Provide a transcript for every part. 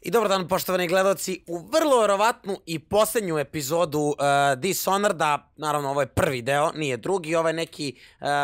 I dobar dan, poštovani gledaoci, u vrlo verovatnu i posljednju epizodu Dishonored-a, naravno ovo je prvi deo, nije drugi, ovo je neki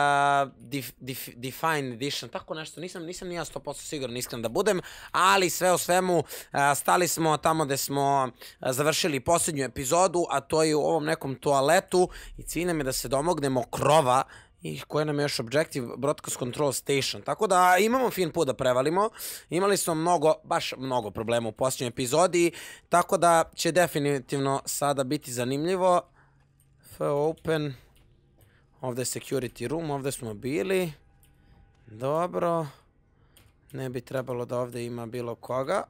Define Edition, tako nešto, nisam ni ja 100% siguran, iskren da budem, ali sve o svemu stali smo tamo gde smo završili posljednju epizodu, a to je u ovom nekom toaletu i cilj nam je da se domognemo krova i koji nam je još Objective Broadcast Control Station. Tako da imamo fin put da prevalimo. Imali smo baš mnogo problema u posljednjoj epizodi, tako da će definitivno sada biti zanimljivo. Open. Ovdje je security room, ovdje smo bili. Dobro. Ne bi trebalo da ovdje ima bilo koga.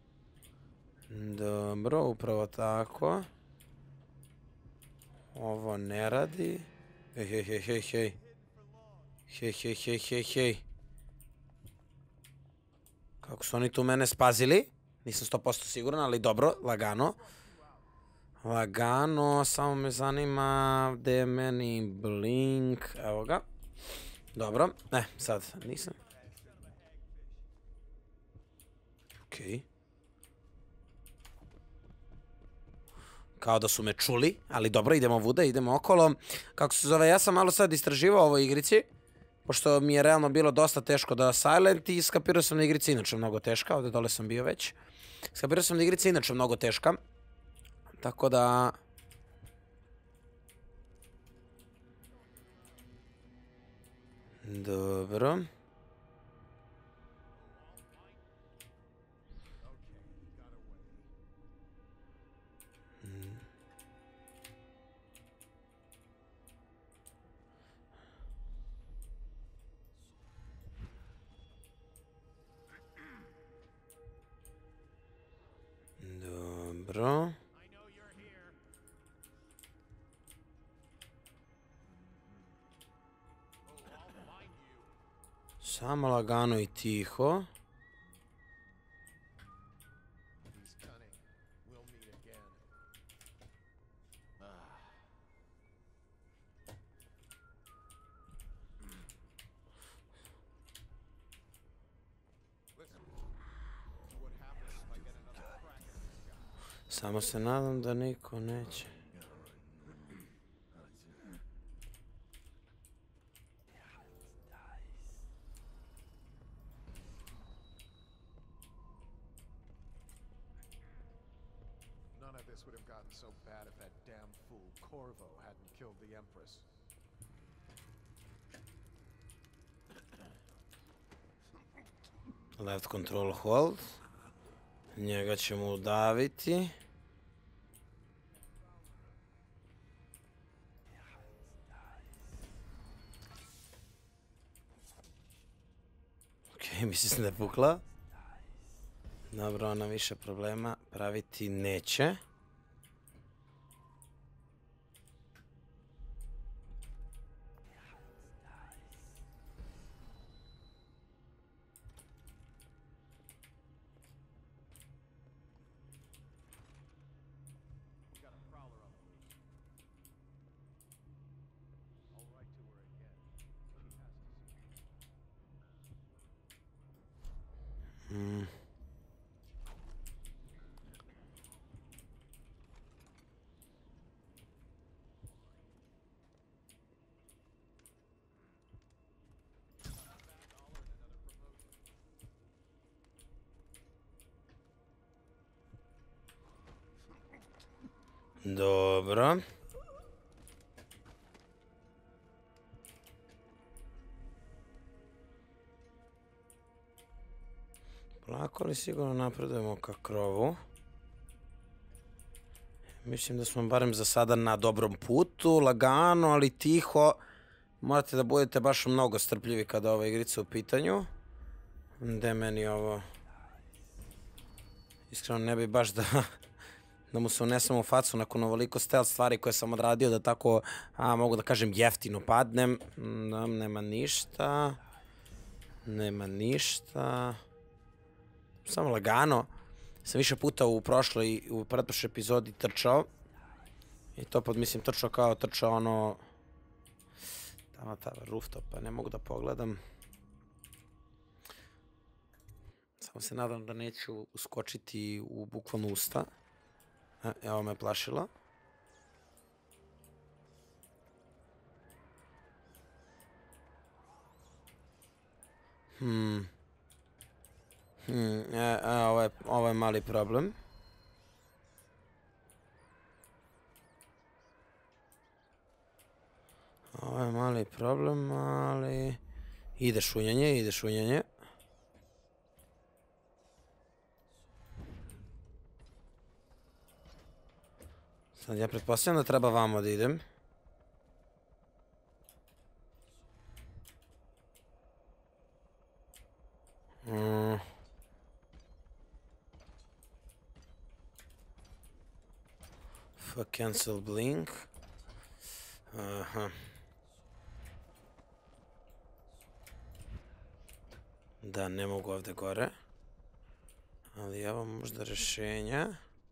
Dobro, upravo tako. Ovo ne radi. Hej. Hej. Kako su oni tu mene spazili? Nisam 100% siguran, ali dobro, lagano. Lagano, samo me zanima gde je meni blink, evo ga. Dobro, sad nisam. Okej. Kao da su me čuli, ali dobro, idemo vuda, idemo okolo. Kako se zove, ja sam malo sad istraživao o ovoj igrici, pošto mi je realno bilo dosta teško da silent i skapirao sam da igrica inače mnogo teška, ovdje dole sam bio već. Skapirao sam da igrica inače mnogo teška, tako da... Dobro. Dobro. Samo lagano i tiho. Samo se nadam da niko neće. None of this would have gotten so bad if that damn fool Corvo hadn't killed the Empress. Left control hold. Njega ćemo udaviti. Okej, mislim da je pukla. Dobro, ona više problema praviti neće. Dobro. Polako ali sigurno napredujemo ka krovu. Mislim da smo barem za sada na dobrom putu, lagano, ali tiho. Morate da budete baš mnogo strpljivi kada ova igrica u pitanju. Gde meni ovo... Iskreno ne bi baš da mu se unesem u facu nakon ovoliko stealth stvari koje sam odradio da tako, mogu da kažem, jeftino padnem. Nema ništa. Nema ništa. Samo lagano. Sam više puta u pretprošloj epizodi trčao. I to mislim trčao ono... Tamo rooftop, pa ne mogu da pogledam. Samo se nadam da neću uskočiti u bukvalno usta. Evo me plašilo. Ovo je mali problem. Ovo je mali problem, ali... Ide šunjanje, ide šunjanje. Sad ja pretpostavljam da treba vamo da idem. Fuck, cancel blink. Aha. Da, ne mogu ovdje gore. Ali evo možda rješenja.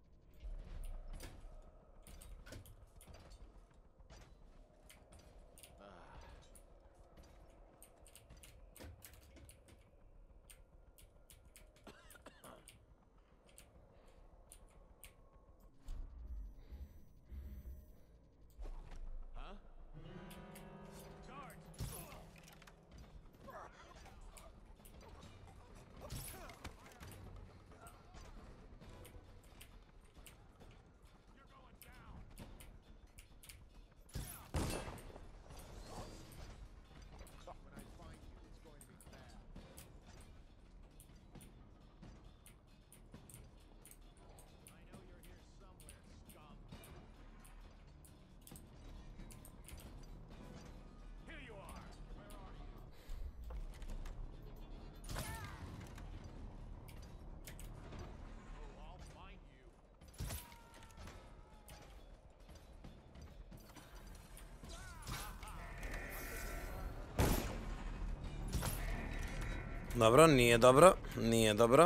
Dobro, nije dobro, nije dobro.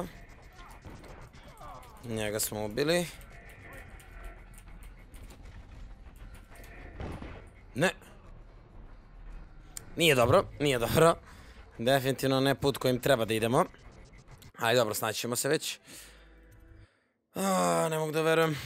Njega smo ubili. Ne. Nije dobro, nije dobro. Definitivno ne put kojim treba da idemo. Ajde, dobro, snaći ćemo se već. Ne mogu da verujem.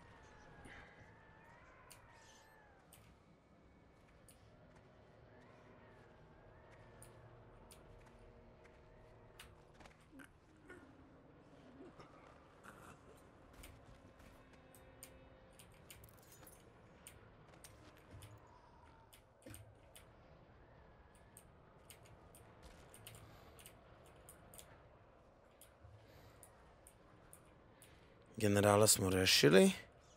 Generala smo rešili.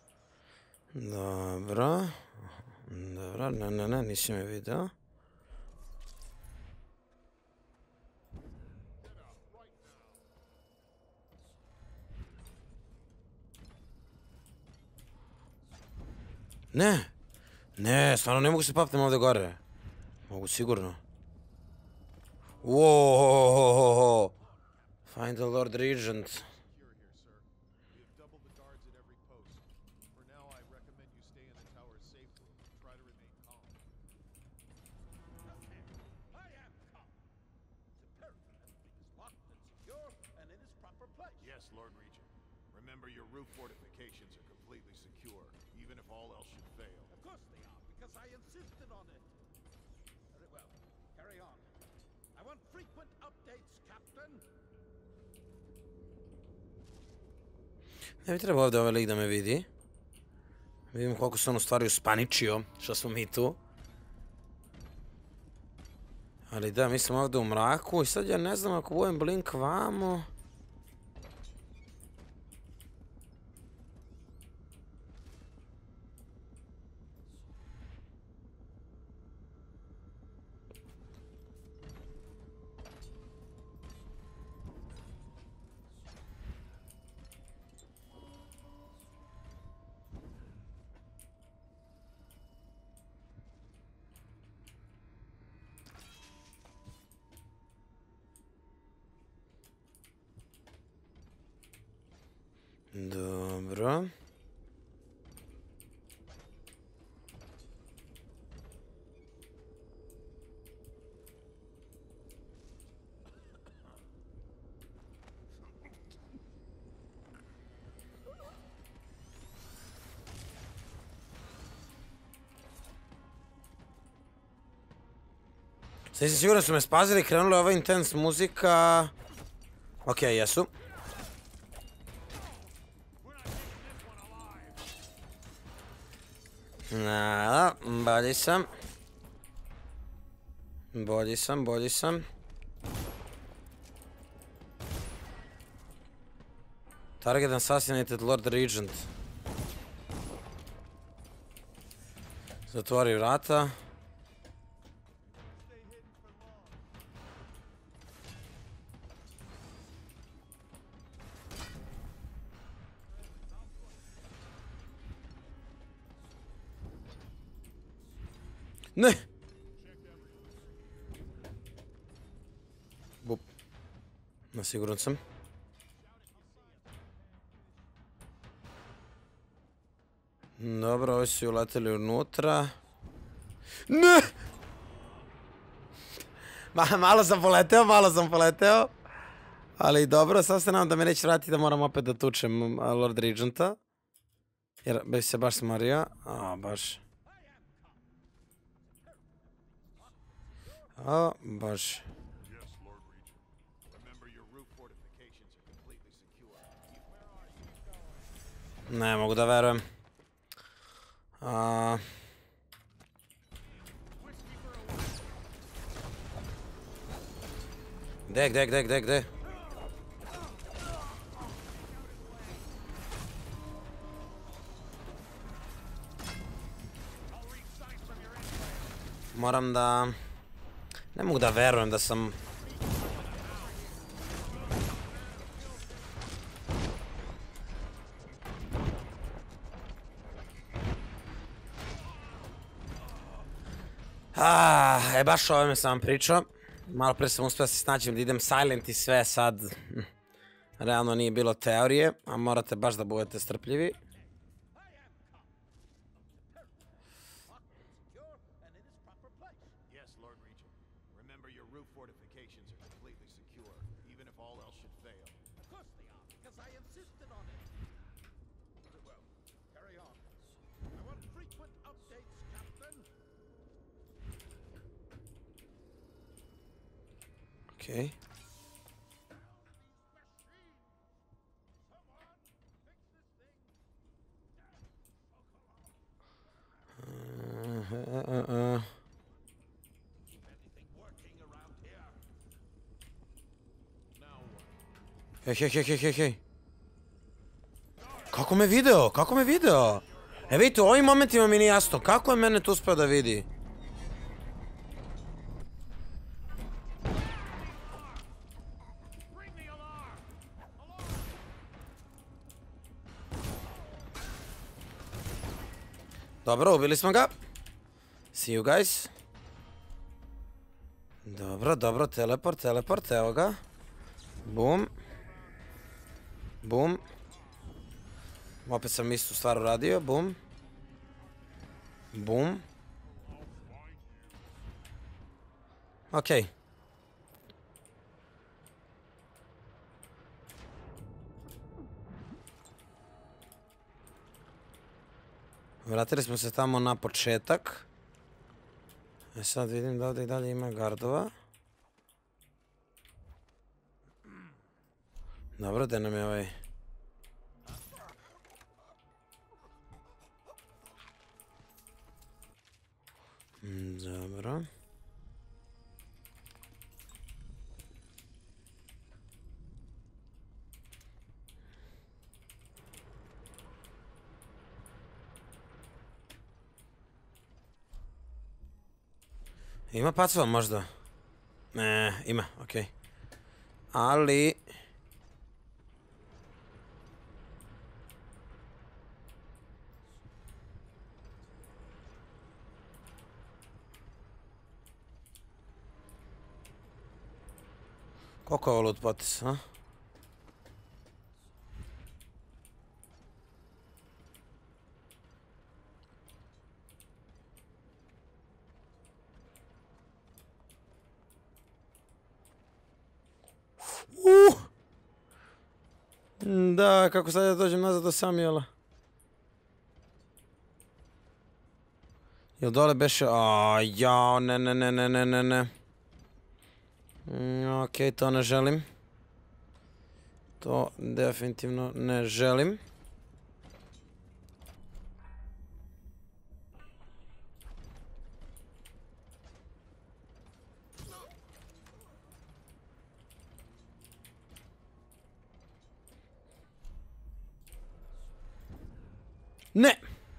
Dobro. Dobro, ne, nisi me vidio. Ne, stvarno ne mogu se papnem ovdje gore. Mogu sigurno. Wow. Find the Lord Regent. Yes, Lord Regent. Remember, your roof fortifications are completely secure, even if all else should fail. Of course they are, because I insisted on it. Very well. Carry on. I want frequent updates, Captain. Ne bi trebao ovdje ovaj lik da me vidi. Vidim koliko se on u stvari uspaničio, što smo mi tu. Ali da, mi smo ovdje u mraku i sad ja ne znam ako budem blink vamo. Dobro. Sad si sigurno su me spazili, krenuli ova intense muzika. Okej, jesu. Da, bolji sam. Bolji sam. Target assassinated Lord Regent. Zatvori vrata. Ne! Bup. Nasiguran sam. Dobro, ovi su uleteli unutra. Ne! Malo sam poleteo. Ali dobro, sad se nadam da me neće vratiti da moram opet da tučem Lord Regenta. Jer bi se baš smario. Baš. Baš. Yes, Lord Regent. Remember your roof fortifications are completely secure. Ne mogu da verujem. Gde? Moram da... Ne mogu da verujem da sam... baš o ovome sam vam pričao. Malo pre sam uspio da se snađem da idem silent i sve sad. Realno nije bilo teorije, a morate baš da budete strpljivi. Yes, Lord Regent. Remember your roof fortifications are completely secure, even if all else should fail. Of course they are, because I insisted on it. Very well. Carry on. I want frequent updates, Captain. Okay. Hej. Kako me video? E vidite, u ovim momentima mi nije jasno. Kako je mene tu uspeo da vidi? Dobro, ubili smo ga. See you guys. Dobro, teleport, evo ga. Bum. Opet sam istu stvar uradio, bum. Okej. Vratili smo se tamo na početak. Sad vidim da ovdje i dalje ima gardova. Dobro, gdje nam je ovaj... Dobro. Ima pacova možda? Ne, ima, okej. Ali... Koliko je ovo loot potis, a? Da, kako sad ja dođem nazad do Samuela? Jel dole beše... Jao, ne. Okej, to ne želim. To definitivno ne želim. Ne!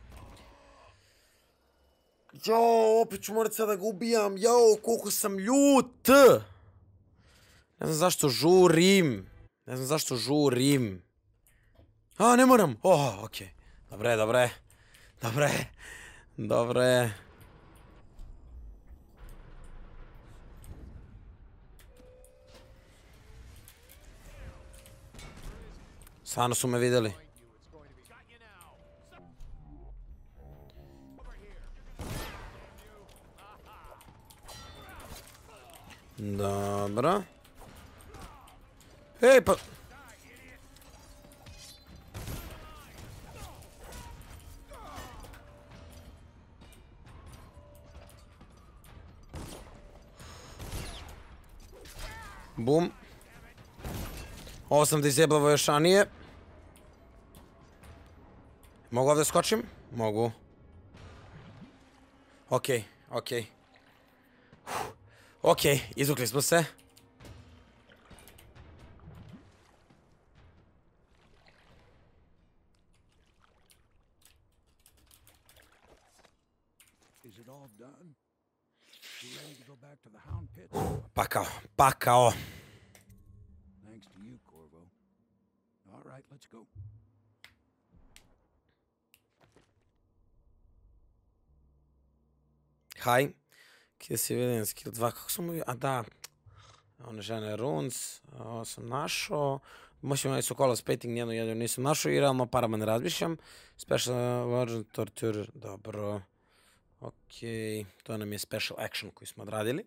Jao, opet ću morat sad da ga ubijam. Jao, koliko sam ljut! Ne znam zašto žurim. Ne znam zašto žurim. A, ne moram. Oh, okej. Dobre, dobre. Dobre. Dobre. Stvarno su me vidjeli. Dobro. Ej, pa... Bum. Ovo sam disablovao još ranije. Mogu ovdje skočim? Mogu. Okej, okej. Okej, izvukli smo se. Is it all done? You ready to go back to the Hound Pits? Pakao, pakao. Thanks to you, Corvo. All right, let's go. Hi. Kill civilian, skill 2, kako sam uvijek? A da. One žene runes, ovo sam našao. Možemo imati su call of spating, nijedno jedno nisam našao i realno parama ne razmišljam. Special Warden Torture, dobro. Okej, to nam je special action koji smo odradili.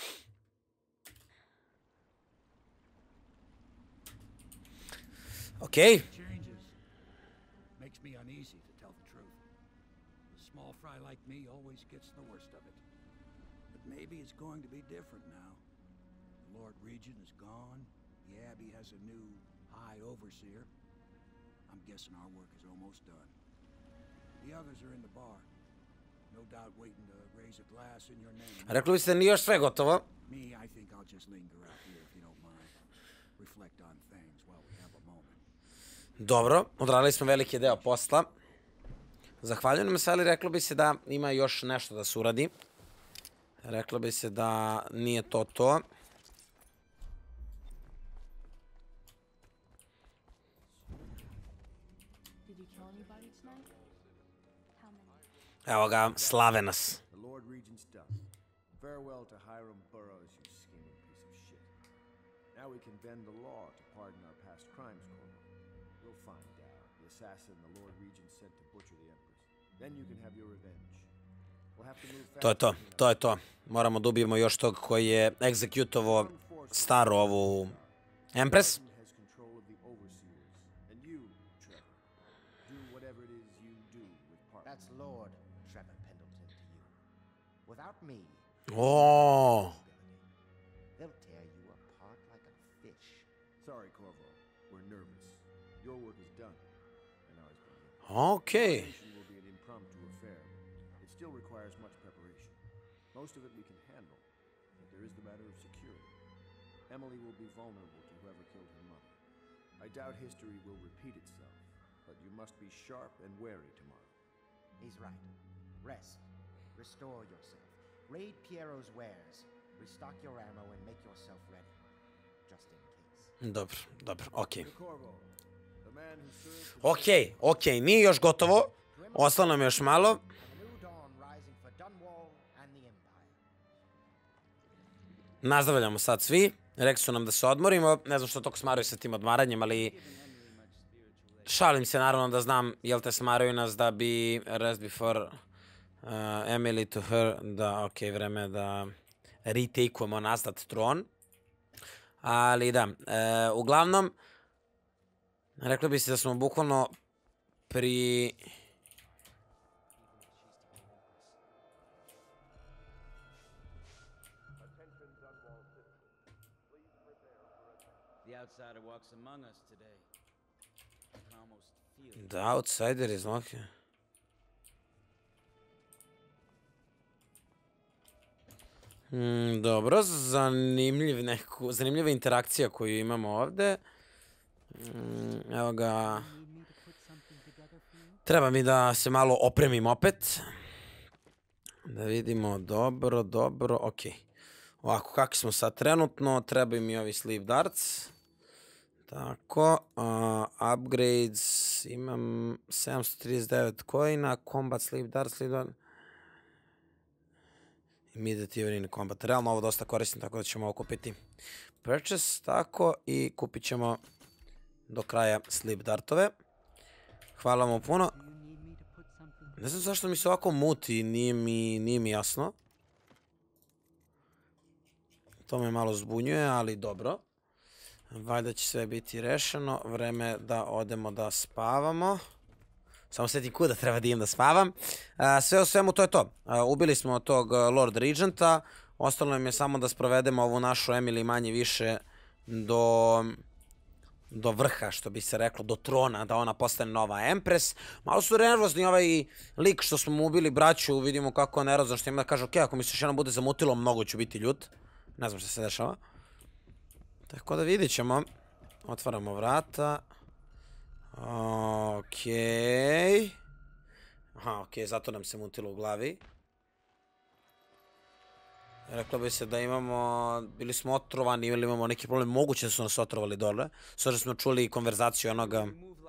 Okej. Changes. Makes me uneasy, to tell the truth. A small fry like me always gets the worst of it. But maybe it's going to be different now. The Lord Regent is gone. The Abbey has a new High Overseer. I'm guessing our work is almost done. The others are in the bar. No doubt waiting to raise a glass in your name. Rekli biste da nije još sve gotovo. Me, I think I'll just linger out here if you don't mind. Reflect on things while we have a moment. Dobro, odradili smo veliki deo posla. Zahvaljujem nam se, ali reklo bi se da ima još nešto da se uradi. Reklo bi se da nije to to. Did you kill anybody tonight? How many? Evo ga, slave nas. The Lord Regent's done. Farewell to Hiram Burroughs, you scheming piece of shit. Now we can bend the law to pardon our past crimes, Corvo. We'll find out the assassin the Lord Regent sent to butcher the Empress. Then you can have your revenge. We'll have to move fast. To je to, to je to. Moramo da ubijemo još tog koji je egzekutovo staru ovu Empress. Has control of the overseers. And you, Trevor, do whatever it is you do with partners. That's Lord Trevor Pendleton to you. Without me, O, they'll tear you apart like a fish. Sorry, Corvo. We're nervous. Your work is done, and ours begins. okej. Operation will be an impromptu affair. It still requires much preparation. Most of it we can handle, but there is the matter of security. Emily will be vulnerable to whoever killed her mother. I doubt history will repeat itself, but you must be sharp and wary tomorrow. He's right. Rest. Restore yourself. Raid Piero's wares. Restock your ammo and make yourself ready. Just in case. Dobro, dobro, okej. Corvo, the man who served Okej, okej, nije još gotovo. Ostalo nam još malo. A new dawn rising for Dunwall and the Empire. Nazdravljamo sad svi. Rekli su nam da se odmorimo. Ne znam što toliko smaraju sa tim odmaranjem, ali... Šalim se naravno da znam, jel te smaraju nas da bi rest before Emily to her, da, okej, vreme je da retakeujemo nazad tron. Ali da, uglavnom, rekli bi se da smo bukvalno pri... us today. I can almost feel it. The outsider is okay. Dobro, zanimljiva interakcija koju imamo ovde. Evo ga. Treba mi da se malo opremim opet. Da vidimo, dobro, okej. Ovako, kakvi smo sad trenutno, trebaju mi ovi sleep darts. Tako, upgrades, imam 739 coina, combat sleep darts, immediate evening combat. Realno ovo dosta koristim, tako da ćemo ovo kupiti. Purchase, tako, i kupit ćemo do kraja sleep dartove. Hvala mu puno. Ne znam zašto mi se ovako muti, nije mi jasno. To me malo zbunjuje, ali dobro. Valjda će sve biti rešeno. Vreme da odemo da spavamo. Samo setim kuda treba da idem da spavam. Sve u svemu to je to. Ubili smo tog Lord Regenta. Ostalo nam je samo da sprovedemo ovu našu Emily manje više do vrha, što bi se reklo, do trona, da ona postane nova Empress. Malo su nervozni ovaj lik što smo mu ubili braću, vidimo kako je nervozan, što ima da kaže, ok, ako mi se još jednom bude zamutilo, mnogo ću biti ljut. Ne znam što se dešava. Tako da vidit ćemo. Otvaramo vrata. Okej. Aha, okej, zato nam se mutilo u glavi. Reklo bi se da imamo, bili smo otrovani ili imamo neki problem, moguće da su nas otrovali dole. Sada smo čuli konverzaciju onoga.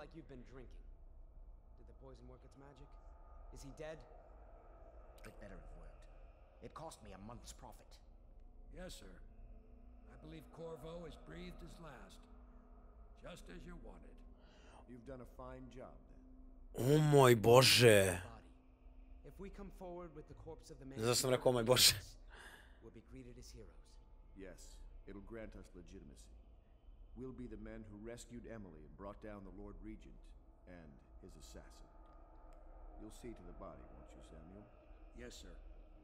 Yes, sir. I believe Corvo has breathed his last. Just as you wanted. You've done a fine job then. O moj Bože. If we come forward with the corpse of the man, Zato sam rekao, o moj Bože. we'll be greeted as heroes. Yes, it'll grant us legitimacy. We'll be the men who rescued Emily and brought down the Lord Regent and his assassin. You'll see to the body, won't you, Samuel? Yes, sir.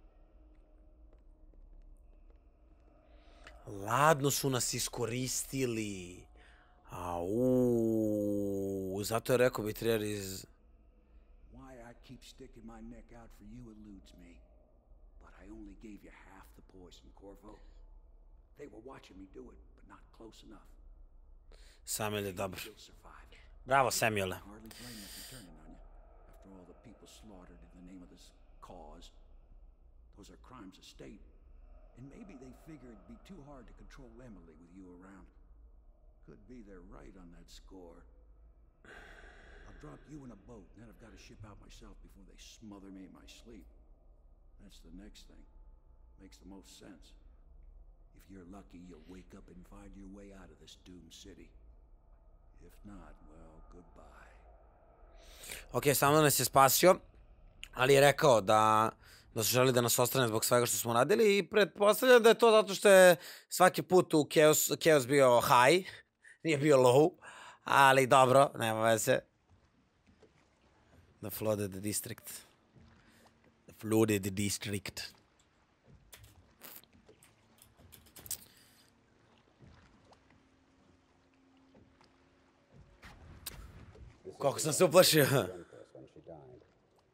Ladno su nas iskoristili. Zato je rekao Betrayer Why I keep sticking my neck out for you eludes me. But I only gave you half the poison, Corvo. They were watching me do it, but not close enough. Samuel je dobar. You'll survive. Bravo, Samuele. Hardly blame me for turning on you. After all the people slaughtered in the name of this cause. Those are crimes of state. And maybe they figure it'd be too hard to control Emily with you around. Could be they're right on that score. I'll drop you in a boat, and then I've got to ship out myself before they smother me in my sleep. That's the next thing. Makes the most sense. If you're lucky, you'll wake up and find your way out of this doomed city. If not, well, goodbye. Ok, samo nas je spasio, ali je rekao da su želi da nas ostrane zbog svega što smo radili i pretpostavljam da je to zato što je svaki put u Chaos bio high, nije bio low, ali dobro, nema veze. The flooded district. The flooded district. Kako sam se uplašio. When she died.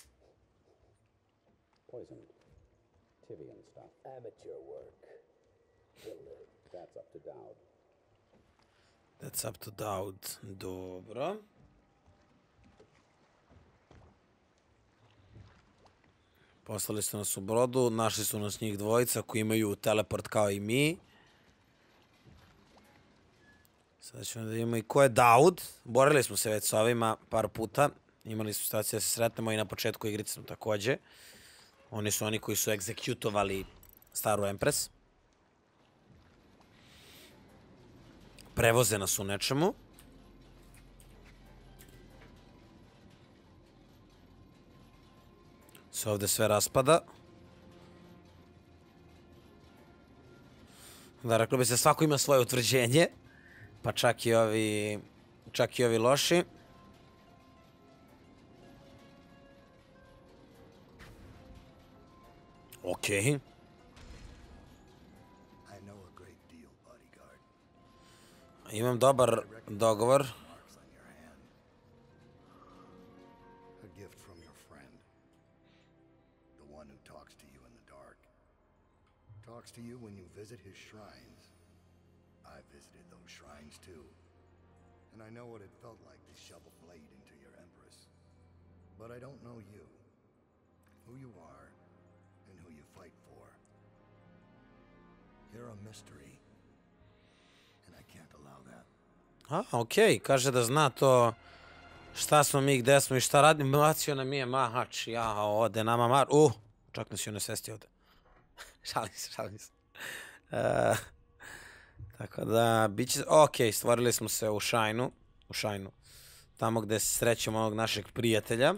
Poisoned. Tivian stuff. Amateur work. That's up to Dowd. That's up to Dowd. Dobro. Poslali su nas u brodu, našli su nas njih dvojica koji imaju teleport kao i mi. Sada ćemo da vidimo i ko je Dowd. Borili smo se već s ovima par puta. Imali smo situaciju da se sretnemo i na početku igrice smo takođe. Oni su oni koji su egzekutovali staru Empress. Prevoze nas u nečemu. Se ovde sve raspada. Da, reklo bi se, svako ima svoje utvrđenje. Pa čak i ovi loši. Okej. I know a great deal, bodyguard. Imam dobar dogovor. Marks on your hand. A gift from your friend. The one who talks to you in the dark. Talks to you when you visit his shrines. I visited those shrines too. And I know what it felt like to shove a blade into your empress. But I don't know you. Who you are, and who you fight for. You're a mystery. And I can't allow that. Okej, kaže da zna to šta smo mi, gde smo i šta radimo. Bacio nam je mahač, ode nama mar... čak nas je ono svesti ovde. šalim se. Tako da, bit će... Okej, stvorili smo se u Shinu. Tamo gde se srećemo onog našeg prijatelja.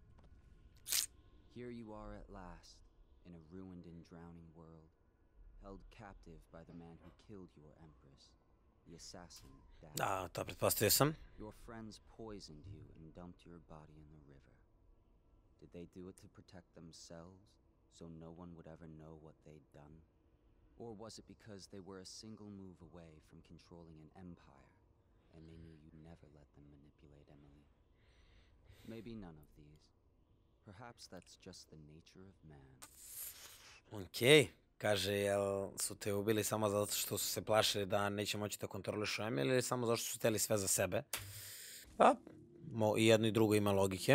Here you are at last, in a ruined and drowning world, held captive by the man who killed your empress, the assassin, Dad. Da, to pretpostavio sam. Your friends poisoned you and dumped your body in the river. Did they do it to protect themselves, so no one would ever know what they'd done? Or was it because they were a single move away from controlling an empire, and they knew you'd never let them manipulate Emily? Maybe none of these. Perhaps that's just the nature of man. Okej, kaže, jel su te ubili samo zato što su se plašili da neće moći da kontrolišu Emily ili samo zato što su hteli sve za sebe? Pa, i jedno i drugo ima logike.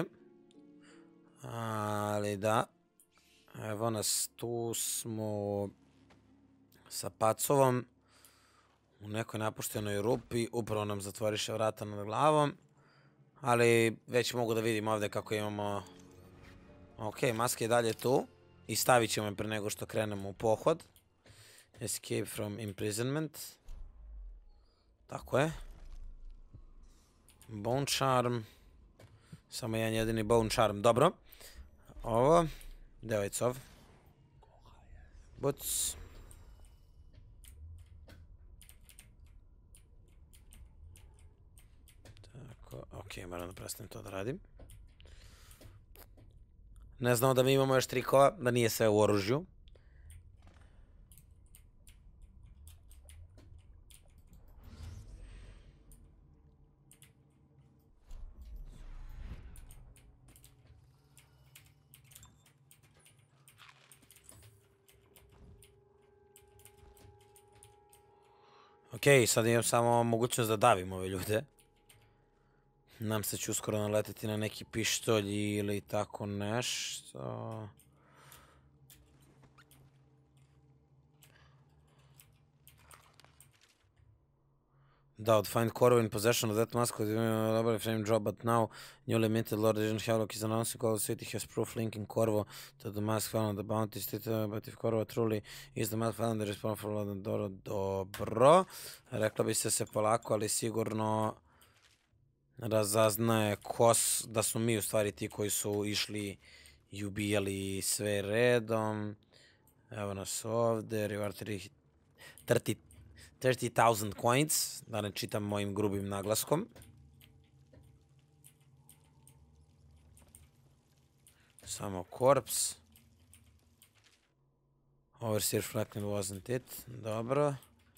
Ali da, evo nas, tu smo sa pacovom u nekoj napuštenoj rupi, upravo nam zatvoriše vrata nad glavom, ali već mogu da vidim ovde kako imamo... Ok, maska je dalje tu i stavit ćemo je pre nego što krenemo u pohod. Escape from imprisonment. Tako je. Bone charm. Samo jedan jedini bone charm. Dobro. Ovo. Devojcov. Boots. Tako, ok, moram da prestanem to da radim. Ne znamo da mi imamo još trikova, da nije sve u oružju. Ok, sad imam samo mogućnost da davim ove ljude. Nam se će uskoro naleteti na neki pištolj ili tako nešto. Dowd, find Corvo in possession of that mask with a frame job, but now new limited Lord Agent Havoc is announcing Call of City has proof linking Corvo to the mask found on the bounty state, but if Corvo truly is the mask found, there is power for Lord. Dobro. Rekla bi se polako, ali sigurno razaznaje da su mi u stvari ti koji su išli i ubijali sve redom. Evo nas ovde, reward 30,000 coins, da ne čitam mojim grubim naglaskom. Samo corpse. Overseer Franklin wasn't it. Dobro.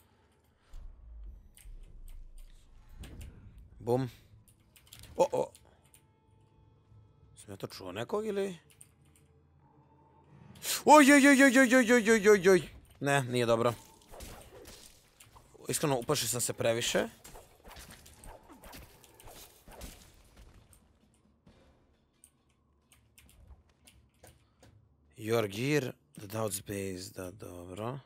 Bum. Sam ja to čuo nekog ili? Oj. Ne, nije dobro. Iskreno, uplašio sam se previše. Your gear, the Dowd's base, da, dobro.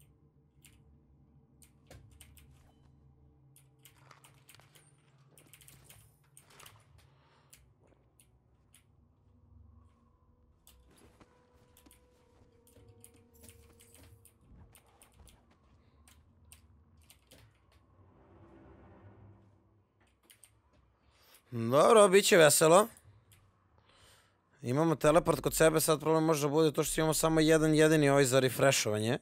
Dobro, bit će veselo. Imamo teleport kod sebe, sad problem može da bude to što imamo samo jedan jedini ovaj za refreshovanje.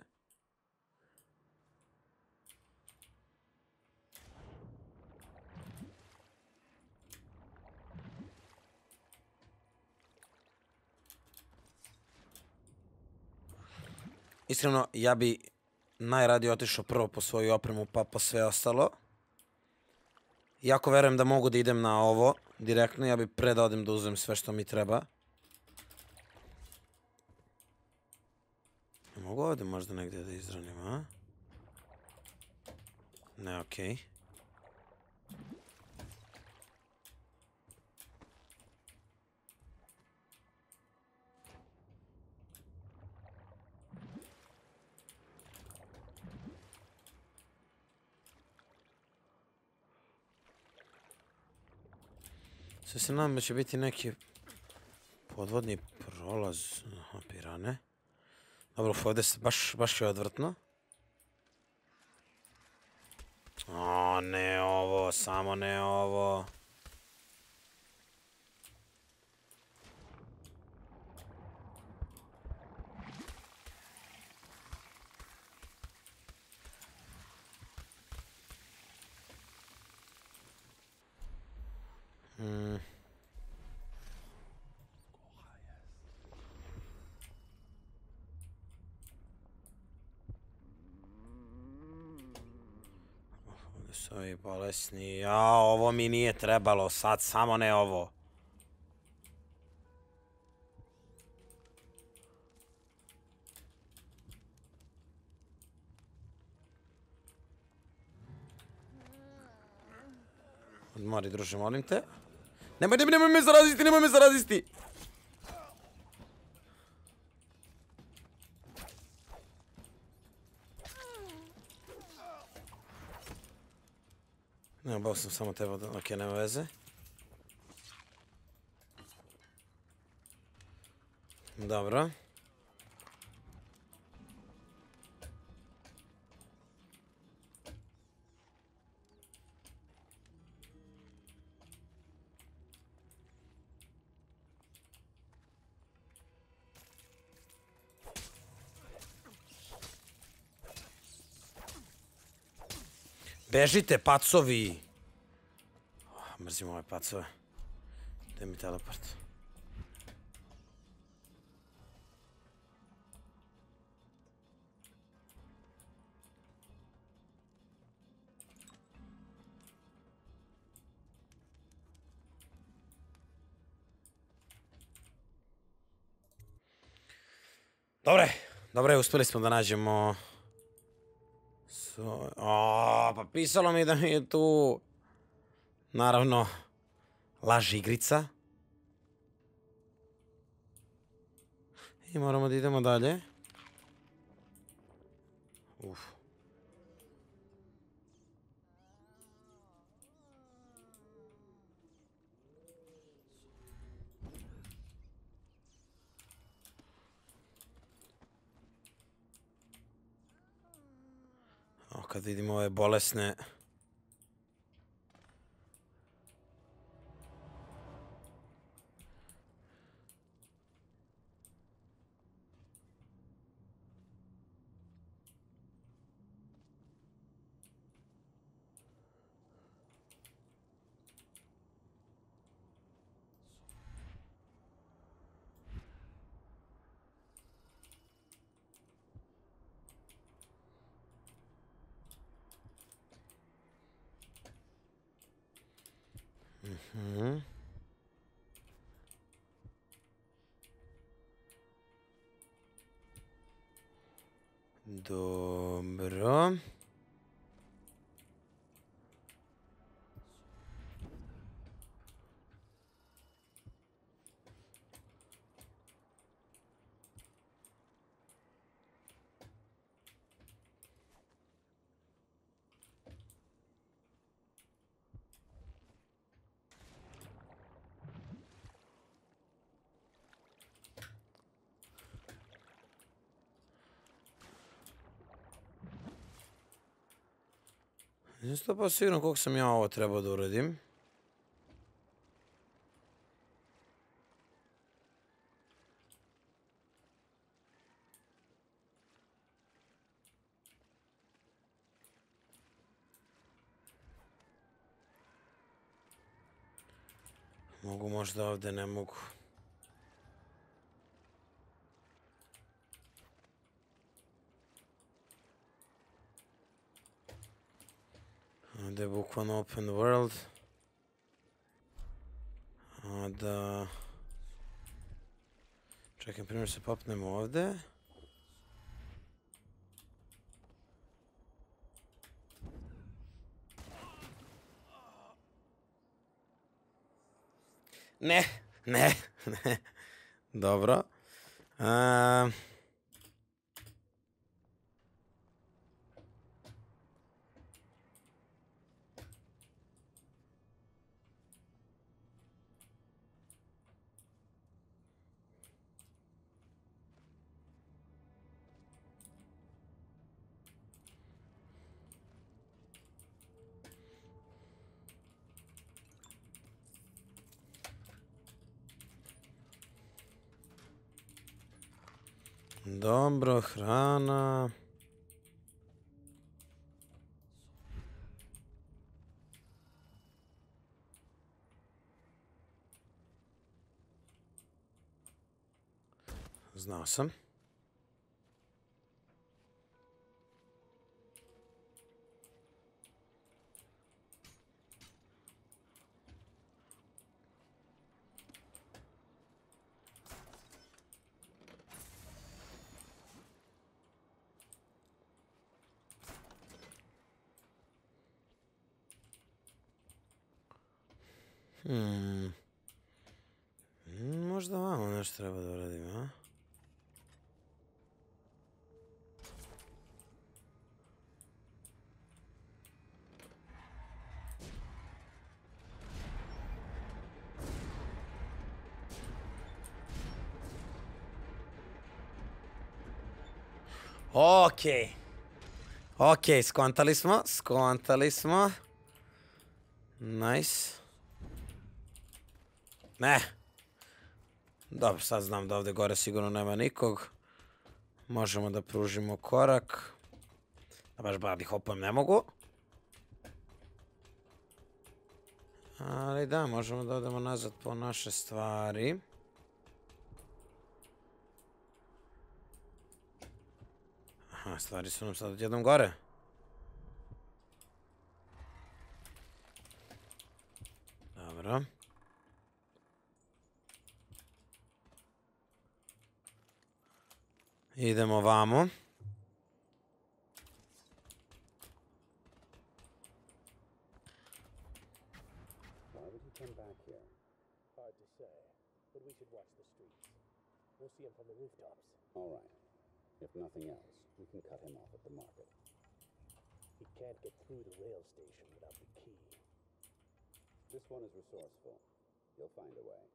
Iskreno, ja bi najradije otišao prvo po svoju opremu pa po sve ostalo. Iako verujem da mogu da idem na ovo direktno, ja bih pre da odem da uzmem sve što mi treba. Mogu ovdje možda negdje da izranim, a? Ne, okej. Sve se nadam da će biti neki podvodni prolaz. Aha, pirane. Dobro, ovdje se baš je odvrtno. O, ne ovo, samo ne ovo. Ovdje su ovi bolesni. Ja, ovo mi nije trebalo sad, samo ne ovo. Odmori, druže, molim te. Nemoj me zaraziti, nemoj me zaraziti! Ne, bao sam samo teba da... Ok, nema veze. Dobro. Bežite, pacovi! Mrzim ove pacove. Gdje mi teleport? Dobre, uspjeli smo da nađemo... pa pisalo mi da mi je tu... Naravno, laž igrica. I moramo da idemo dalje. Uf. Kad vidimo ove bolesne... Dobro. Nisam to pa sigurno koliko sam ja ovo trebao da uradim. Mogu možda ovdje, ne mogu. Ovdje je bukvalno open world. A da... Čekaj, primjer se popnemo ovdje. Ne. Dobro. Dobro, hrana. Znao sam. Možda vamo nešto treba da uradim, a? Okej, skontali smo. Nice. Ne. Dobro, sad znam da ovdje gore sigurno nema nikog. Možemo da pružimo korak. Da baš badi hopujem ne mogu. Ali da, možemo da odemo nazad po naše stvari. Aha, stvari su nam sad odjednom gore. Dobro. Idemo vamo. Why would you come back here? Hard to say, but we should watch the streets. We'll see him from the rooftops. All right. If nothing else, we can cut him off at the market. He can't get through the rail station without the key. This one is resourceful. He'll find a way.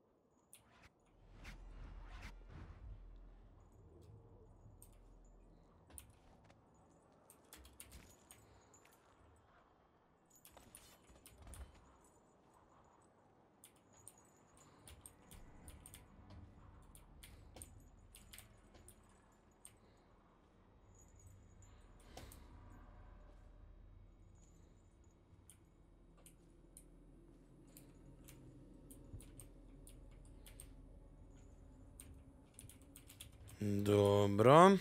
Dobro.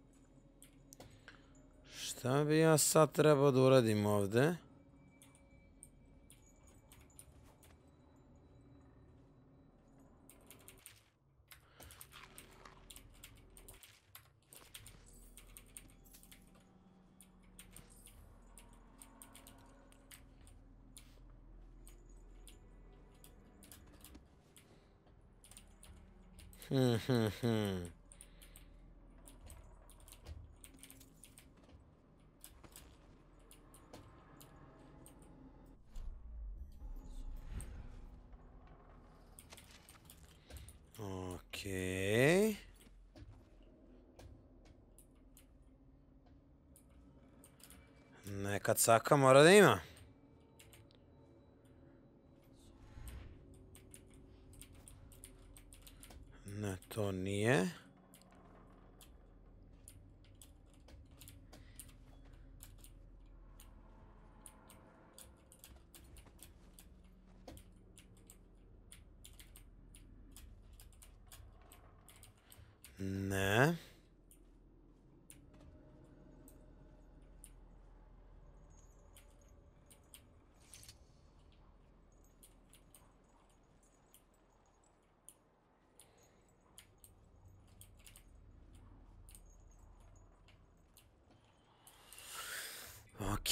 Šta bi ja sad trebao da uradim ovdje? Okej. Neka caka mora da ima. Ne, to nije. Ne.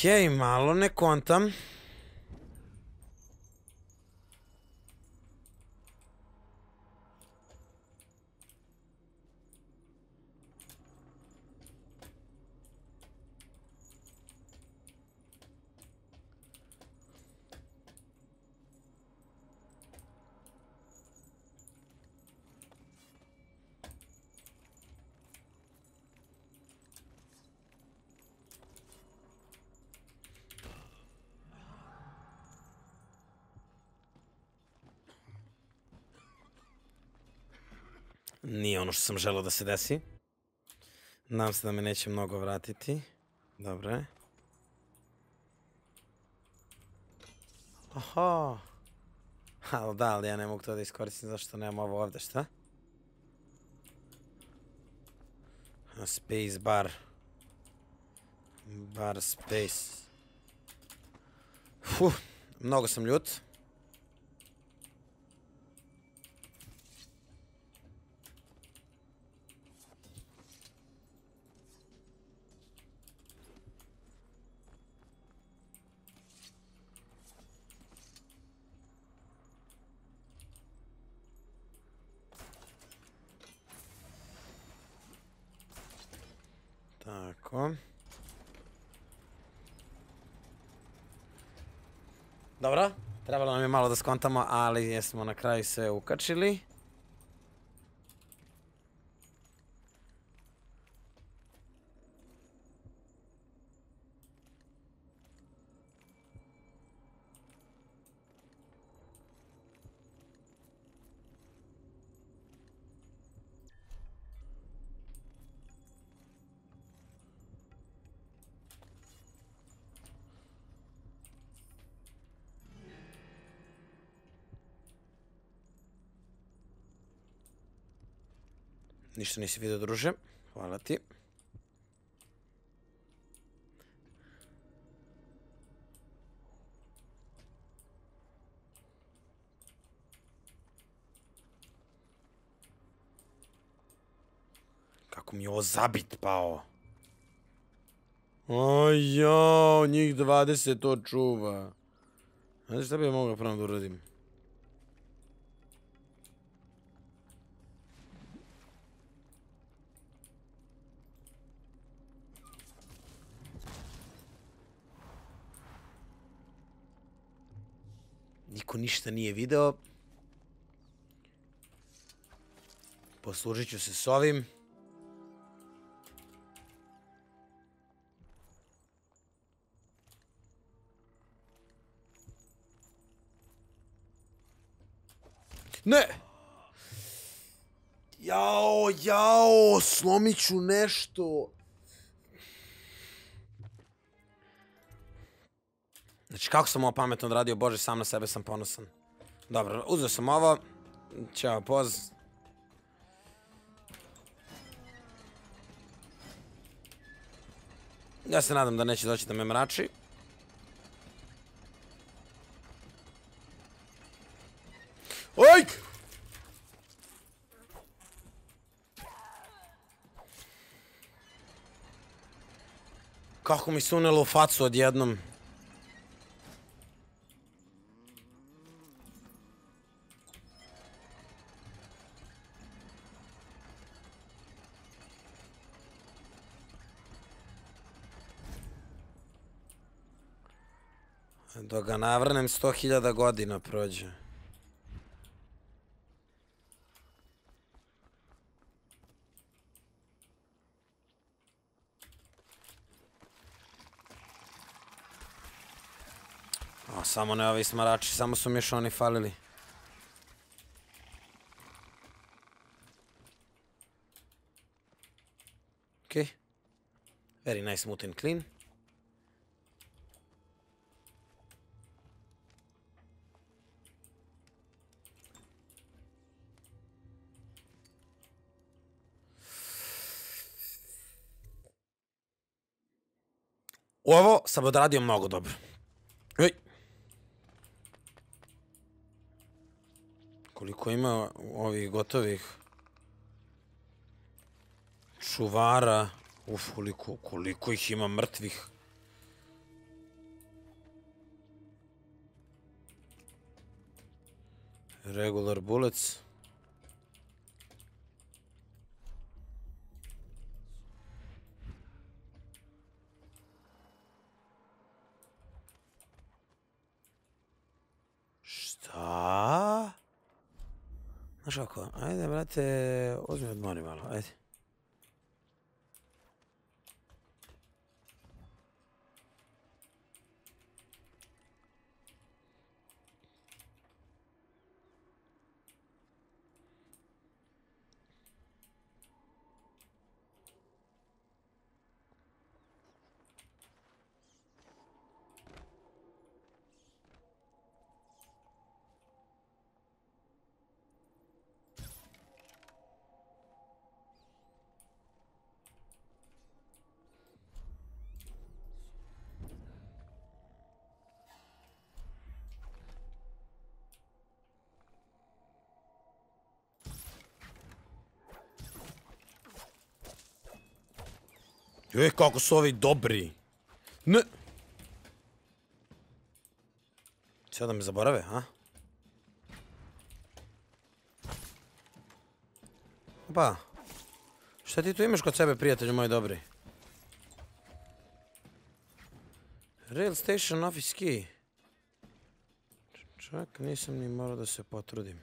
Okej, malo ne kontam. Nije ono što sam želeo da se desi. Nadam se da me neće mnogo vratiti. Dobro je. Aha. Ali da, ali ja ne mogu to da iskoristim zašto nemam ovo ovdje, šta? Space bar. Bar space. Mnogo sam ljut. Tako. Dobro, trebalo nam je malo da skontamo, ali jesmo na kraju sve ukačili. Ništa nisi vidio, druže. Hvala ti. Kako mi je ovo zabit pao. Oj jao, njih 20 to čuva. Znaš šta bi ja mogao pravo da uradim? Niko ništa nije video. Poslužit ću se s ovim. Ne! Jao, slomit ću nešto. Znači, kako sam ovo pametno odradio, Bože, sam na sebe sam ponosan. Dobro, uzeo sam ovo. Ćao, poz. Ja se nadam da neće doći da me mrači. Oj! Kako mi se unelo u facu odjednom. Dok ga navrnem 100.000 godina prođe. O, samo ne ovi smarači, samo su mi još oni falili. Ok. Very nice, smooth and clean. Ovo sam odradio mnogo dobro. Ej. Koliko ima ovih gotovih čuvara. Uf, koliko ih ima mrtvih. Regular bullets. Šta? Znaš kako, ajde, brate, uzmi odmori malo, ajde. Kako su ovi dobri. Ne. Sada me zaborave, a? Pa. Šta ti tu imaš kod sebe, prijatelju moj dobri? Rail station office key. Čak nisam ni morao da se potrudim.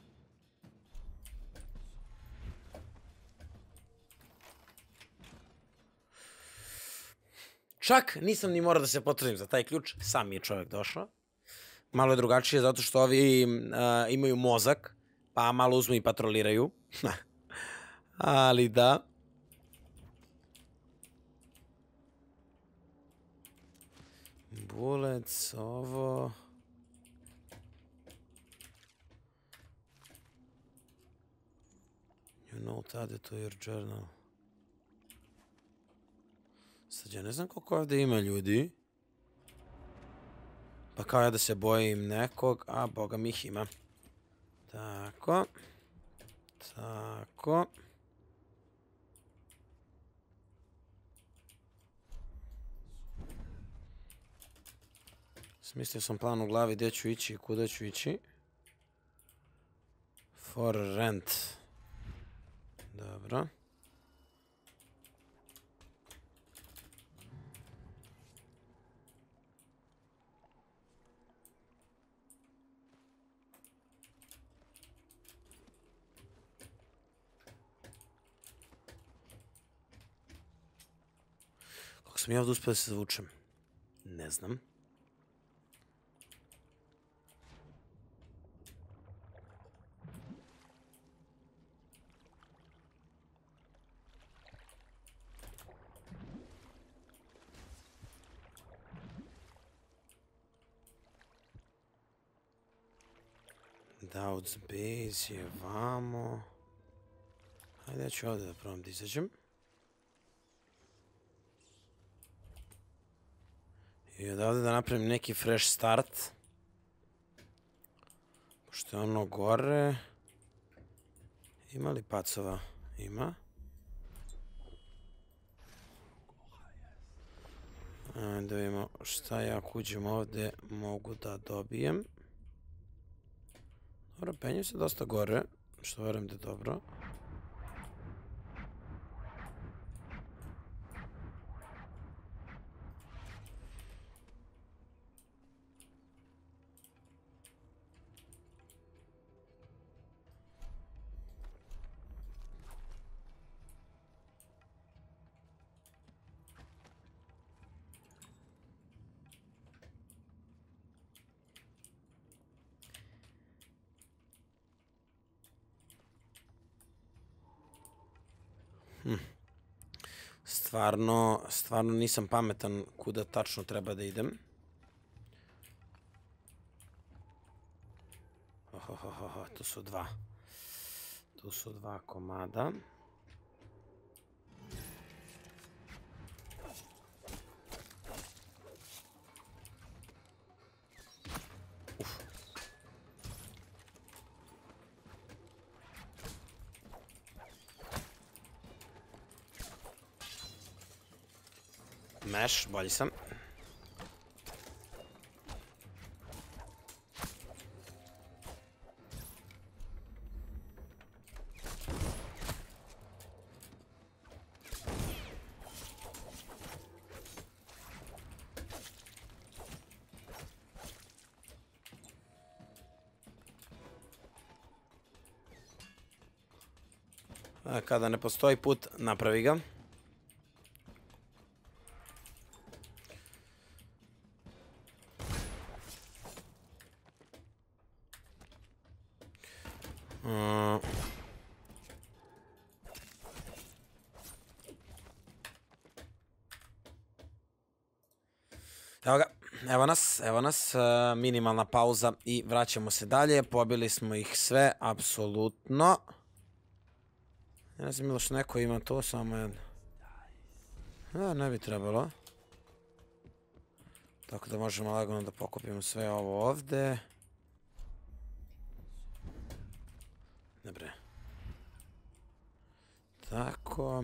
Čak nisam ni morao da se potrudim za taj ključ, sam mi je čovjek došao. Malo je drugačije zato što ovi imaju mozak, pa malo uzmu i patroliraju. Ali da. Bullets, ovo. You note added to your journal. Sad ja ne znam koliko ovdje ima ljudi. Pa kao ja da se bojim nekog, a boga mi ih ima. Tako. Tako. Smislio sam plan u glavi gdje ću ići i kuda ću ići. For rent. Dobro. Kako sam ja ovdje uspio da se zvučem? Ne znam. Doubts base je vamo. Hajde, ja ću ovdje da probam da izađem. I odavde da napravim neki fresh start. Pošto je ono gore. Ima li pacova? Ima. Da vidimo šta ja ako uđem ovdje mogu da dobijem. Dobro, penjem se dosta gore, što verujem da je dobro. Stvarno nisam pametan kuda tačno treba da idem. Tu su dva. Tu su dva komada. Meš, bolji sam. Kada ne postoji put, napravi ga. Evo ga, evo nas, minimalna pauza i vraćamo se dalje, pobili smo ih sve, apsolutno. Ne znam, Miloš, neko ima to, samo jedno. Ne bi trebalo. Tako da možemo lagano da pokupimo sve ovo ovde. Dobre. Tako.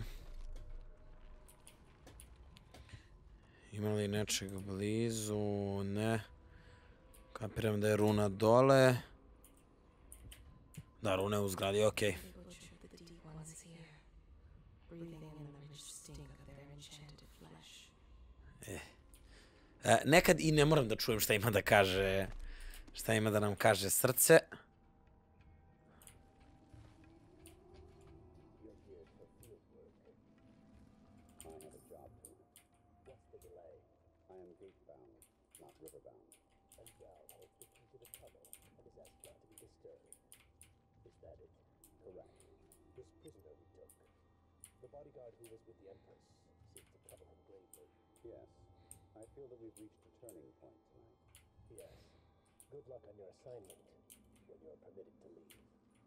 Ima li nečeg blizu? Ne. Kapiram da je runa dole. Da, runa je u zgradi, okej. Nekad i ne moram da čujem šta ima da kaže, šta ima da nam kaže srce. I feel that we've reached a turning point tonight. Yes. Good luck on your assignment when you're permitted to leave.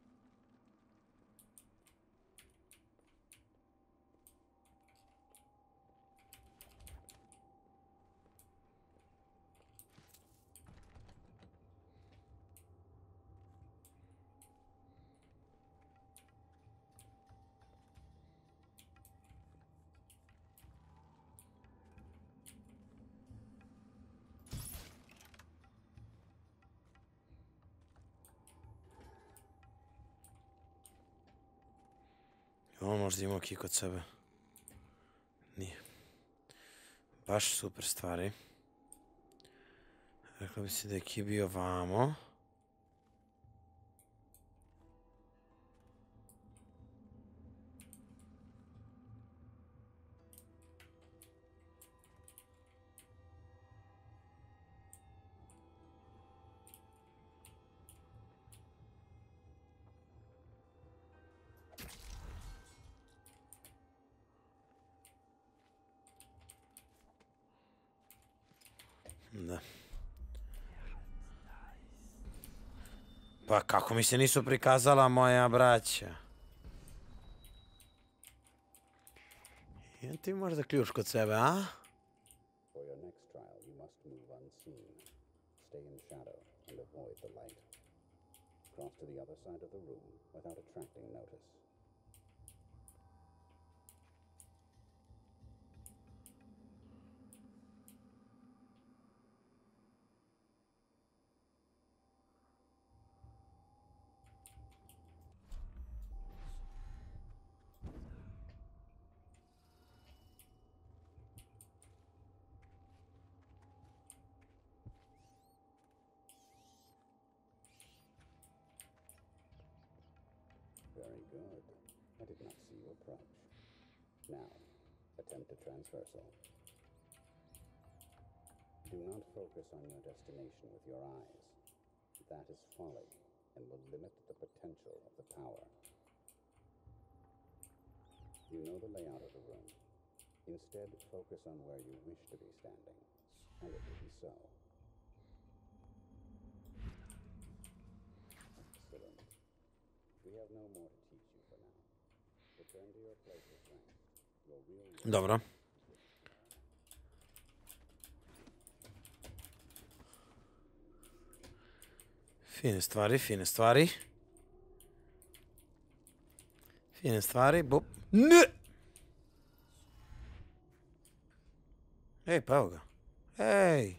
Ovo možda ima ki kod sebe. Nije. Baš super stvari. Rekla bi se da je ki bio vamo. Da. Pa kako mi se nisu prikazala moja braća? Jen ti možda ključ kod sebe, a? For your next trial, you must move unseen. Stay in shadow and avoid the light. Cross to the other side of the room without attracting notice. Very good. I did not see you approach. Now, attempt a transversal. Do not focus on your destination with your eyes. That is folly and will limit the potential of the power. You know the layout of the room. Instead, focus on where you wish to be standing, and it will be so. Excellent. We have no more to teach you for now. Return to your place of rank. Your real work. Dobro. Fine stvari, fine stvari. Fine stvari, bup. Ne! Ej, pa evo ga. Ej!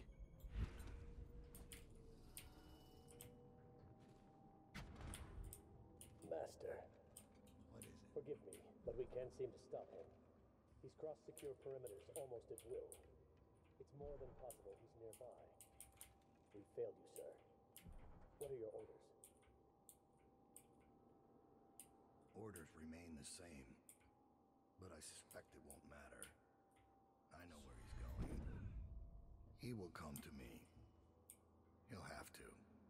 Master. What is it? Forgive me, but we can't seem to stop him. He's crossed secure perimeters almost at will. It's more than possible he's nearby. We failed you, sir. What are your orders? orders remain the same, but I suspect it won't matter. I know where he's going. He will come to me. He'll have to.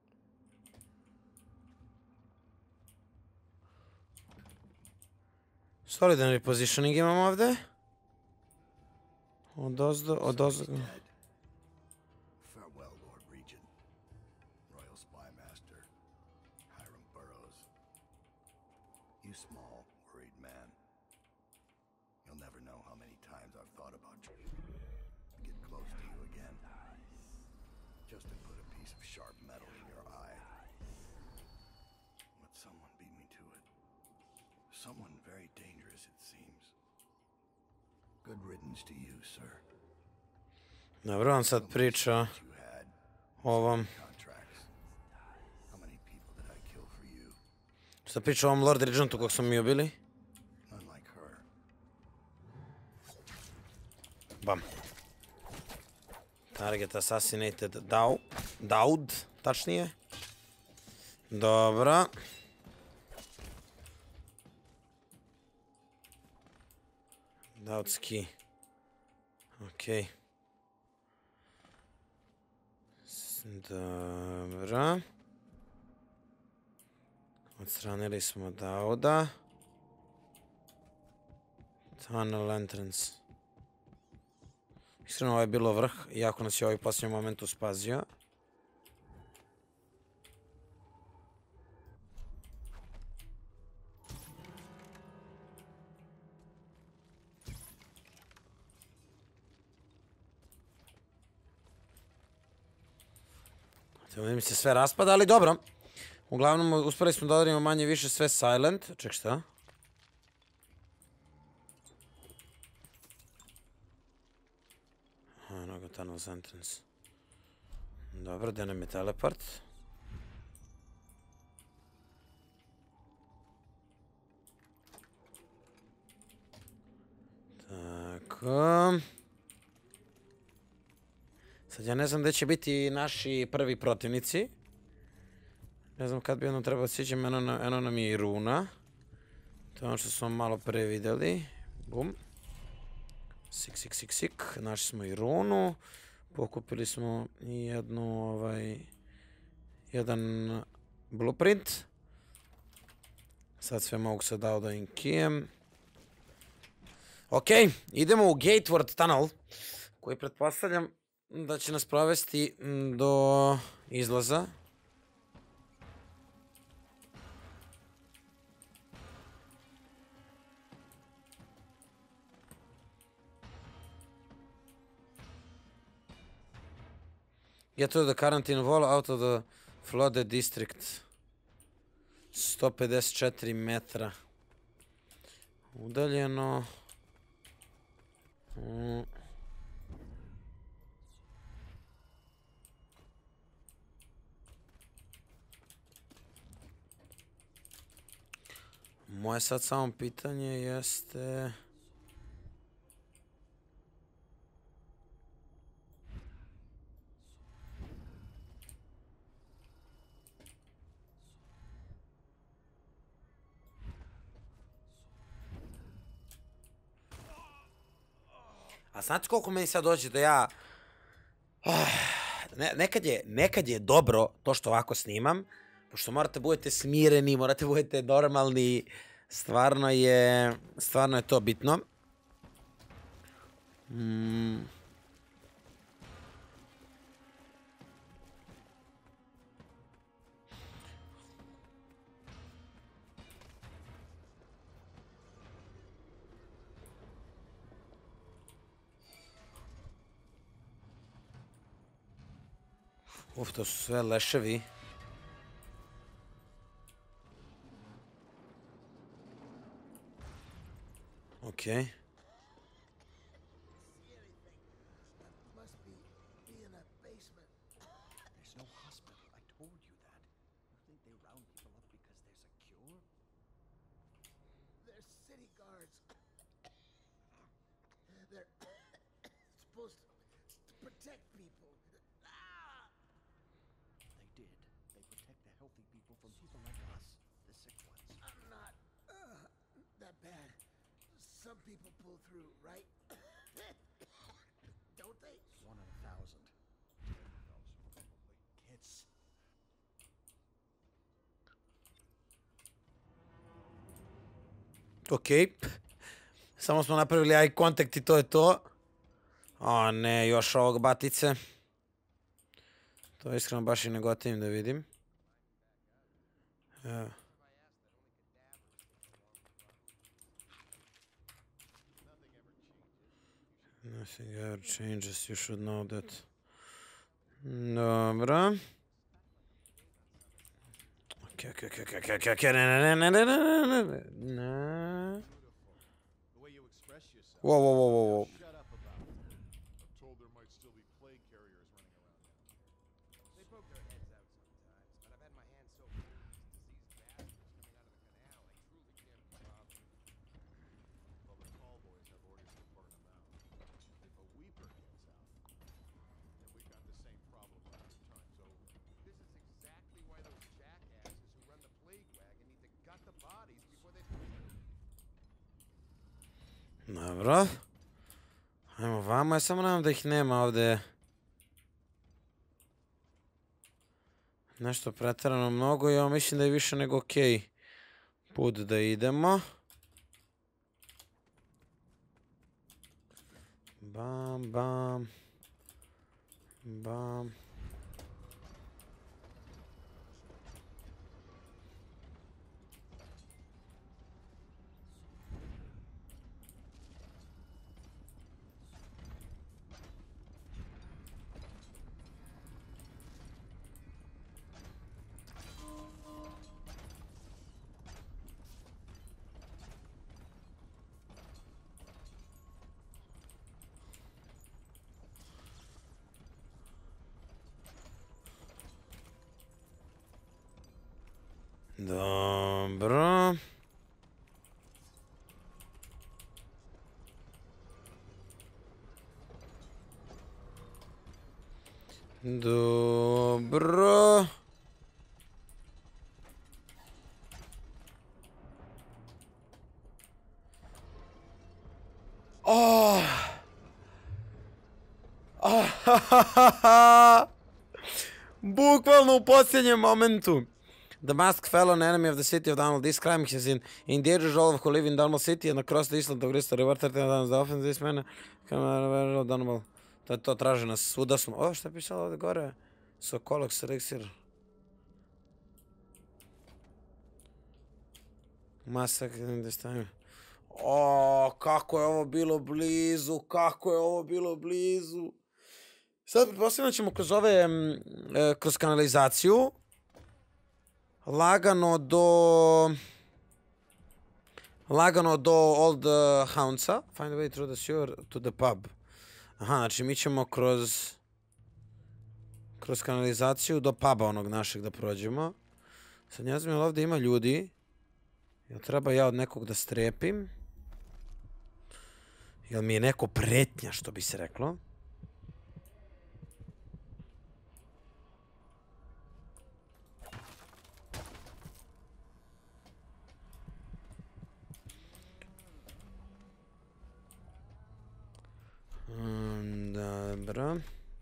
Solidan repositioning imam ovde. Odozdo. Farewell, Lord Regent. Royal Spy Master. Hiram Burrows. You small, worried man. You'll never know how many times I've thought about you. To get close to you again. Just to put a piece of sharp metal in your eye. But someone beat me to it. Someone very dangerous, it seems. Good riddance to you, sir. Dobro, on sad priča o ovom. How many people did I kill for you? Sad priča o ovom Lord Regentu kog smo mi ubili. None like her. Bam. Target assassinated Daud, tačnije. Dobro. Daudski. Okej. Dobro. Odstranili smo Dauda. Tunnel entrance. Iskreno, ovo je bilo vrh, iako nas je ovaj posljednji momentu spazio. Mi se sve raspada, ali dobro. Uglavnom, uspeli smo da odradimo manje više sve silent. Ček, šta? Eno ga, tunnel entrance. Dobro, gdje nam je teleport? Tako. Sad ja ne znam gdje će biti naši prvi protivnici. Ne znam kad bi ono trebalo siđem, eno nam je i runa. To je ono što smo malo pre vidjeli. Bum. Sik. Našli smo i runu. Pokupili smo i jedan blueprint. Sad sve mogu se dao da im kijem. Ok, idemo u Gateward Tunnel, koji pretpostavljam da će nas provesti do izlaza. Get to the quarantine wall out of the flooded district. 154 metra. Udaljeno. Moje sad samo pitanje jeste... A znate koliko meni sad dođe da ja... Nekad je dobro to što ovako snimam, pošto morate budete smireni, morate budete normalni, stvarno je to bitno. Uf, to su sve leševi. Okej. There's no hospital. I told you that. You think they round people up because there's a cure? They're city guards. They're supposed to protect people. They did. They protect the healthy people from people like us, the sick ones. I'm not. some people pull through, right? Don't they? 1 in 1,000. Kids. Okej. Samo smo napravili eye contact i to je to. O ne, još ovog batice. To iskreno baš i ne gotivim da vidim. Evo. Nothing ever changes, you should know that. Dobro. Okej, ne. Wow. They poke their heads out sometimes, but I've had my hands so full with these diseased bastards coming out of the canal, I truly can't stop. Well, the tall boys have orders to burn them out. If a weeper gets out, then we've got the same problem all the time. So This is exactly why those jackasses who run the plague wagon need to gut the bodies before they... Dobro. Ajmo vamo, ja samo nadam da ih nema ovde. Nešto preterano mnogo i ja mislim da je više nego okej put da idemo. Bam, bam. Bam. Dobro. Dobro. Oh. Bukvalno u posljednjem momentu. The masked fellow, an enemy of the city of Dunwall. This crime has endangered all who live in Dunwall City and across the island of Grista River. 13 times the offense this man. Come on, Dunwall. To je to, traže nas. Svuda smo. O, šta je pisalo ovdje gore? Sokolox, Elixir. Massacre in this time. O, kako je ovo bilo blizu. Kako je ovo bilo blizu. Sad pretpostavljam ćemo kroz ove, kroz kanalizaciju lagano do Old Houndsa. Find a way through the sewer to the pub. Aha, znači mi ćemo kroz kanalizaciju do puba onog našeg da prođemo. Sad ne znam, jel ovdje ima ljudi? Jel treba ja od nekog da strepim? Jel mi je neko pretnja, što bi se reklo? Dobro.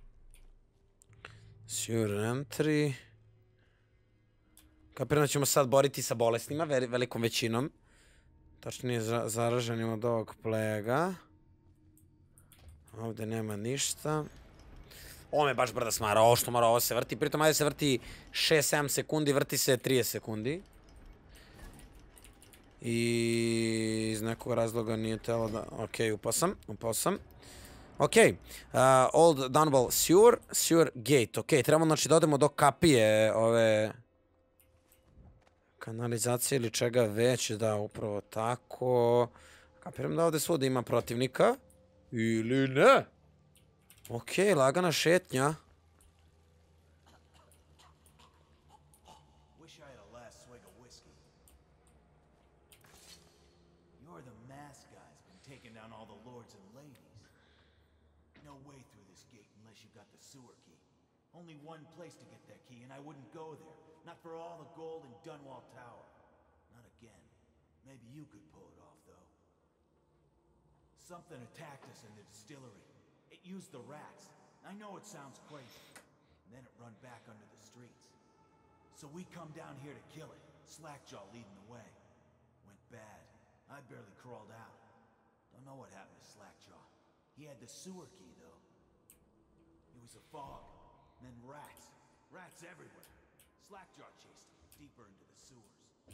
Sewer entry. Kapiram da ćemo sad boriti sa bolesnima, velikom većinom. Tačnije zaraženim od ovog plega. Ovdje nema ništa. Ovo me baš brda smara, ovo što mora, ovo se vrti. Pritom ajde se vrti 6-7 sekundi, vrti se 30 sekundi. I iz nekog razloga nije telo da... Ok, upao sam. Ok, Old Dunwall Sewer Gate. Ok, trebamo znači da odemo do kapije ove kanalizacije ili čega već, da, upravo tako. Kapiram da ovdje svuda ima protivnika. Ili ne? Ok, lagana šetnja. Only one place to get that key, and I wouldn't go there. Not for all the gold in Dunwall Tower. Not again. Maybe you could pull it off, though. Something attacked us in the distillery. It used the rats. I know it sounds crazy. And then it run back under the streets. So we come down here to kill it. Slackjaw leading the way. Went bad. I barely crawled out. Don't know what happened to Slackjaw. He had the sewer key, though. It was a fog. And then rats. Rats everywhere. Slackjaw chased him deeper into the sewers.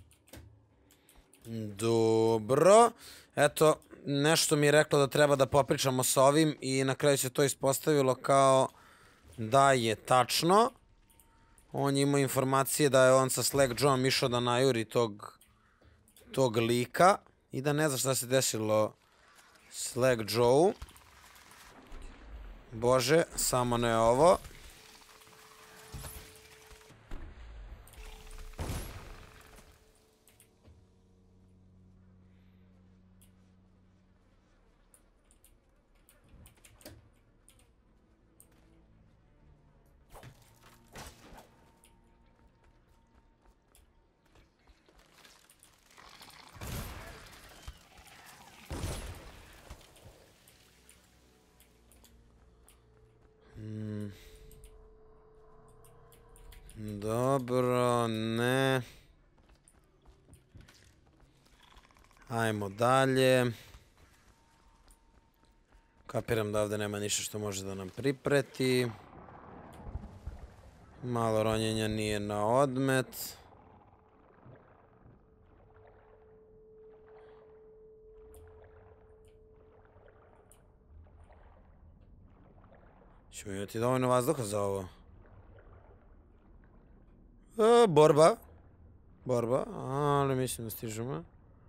Dobro. Eto, nešto mi je reklo da treba da popričamo sa ovim i na kraju se to ispostavilo kao da je tačno. On je imao informacije da je on sa Slackjawom išao da najuri tog lika i da ne zna šta se desilo Slackjawu. Bože, samo ne ovo. Dobro, ne. Ajmo dalje. Kapiram da ovdje nema ništa što može da nam pripreti. Malo ronjenja nije na odmet. Ćemo imati dovoljno vazduha za ovo. Borba. Borba, ali mislim da stižemo.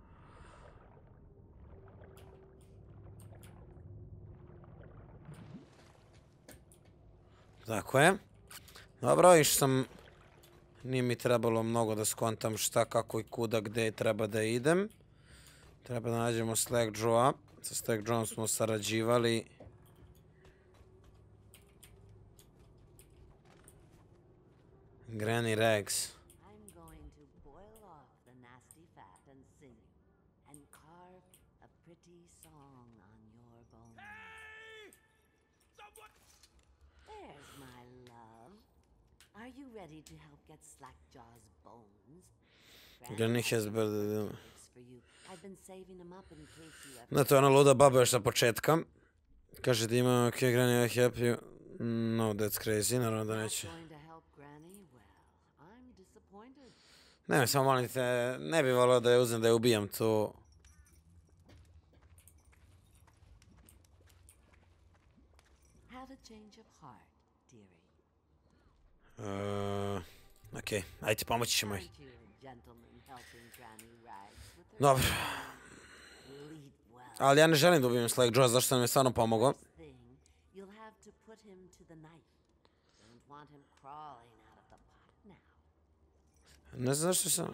Tako je. Dobro, išao sam... Nije mi trebalo mnogo da skontam šta, kako i kuda, gde treba da idem. Treba da nađemo Slackjawa. Sa Slackjawom smo sarađivali. Granny Rags. I'm going to boil off the nasty fat and sing and carve a pretty song on your bones. Hey! Someone! There's my love. Are you ready to help get Slackjaw's bones? Granny has better... I've been saving them up in case you ever... Da, to je ona luda baba još sa početka. Kaže da ima okay, Granny, I help you. No, that's crazy, naravno da neće. Ne, samo molim te, ne bih volio da je uzem da je ubijam tu. Okej, ajde pomoći ćemo ih. Dobro. Ali ja ne želim da ubijem Slackjawa, zašto nam je stvarno pomogao. Ne znam zašto sam...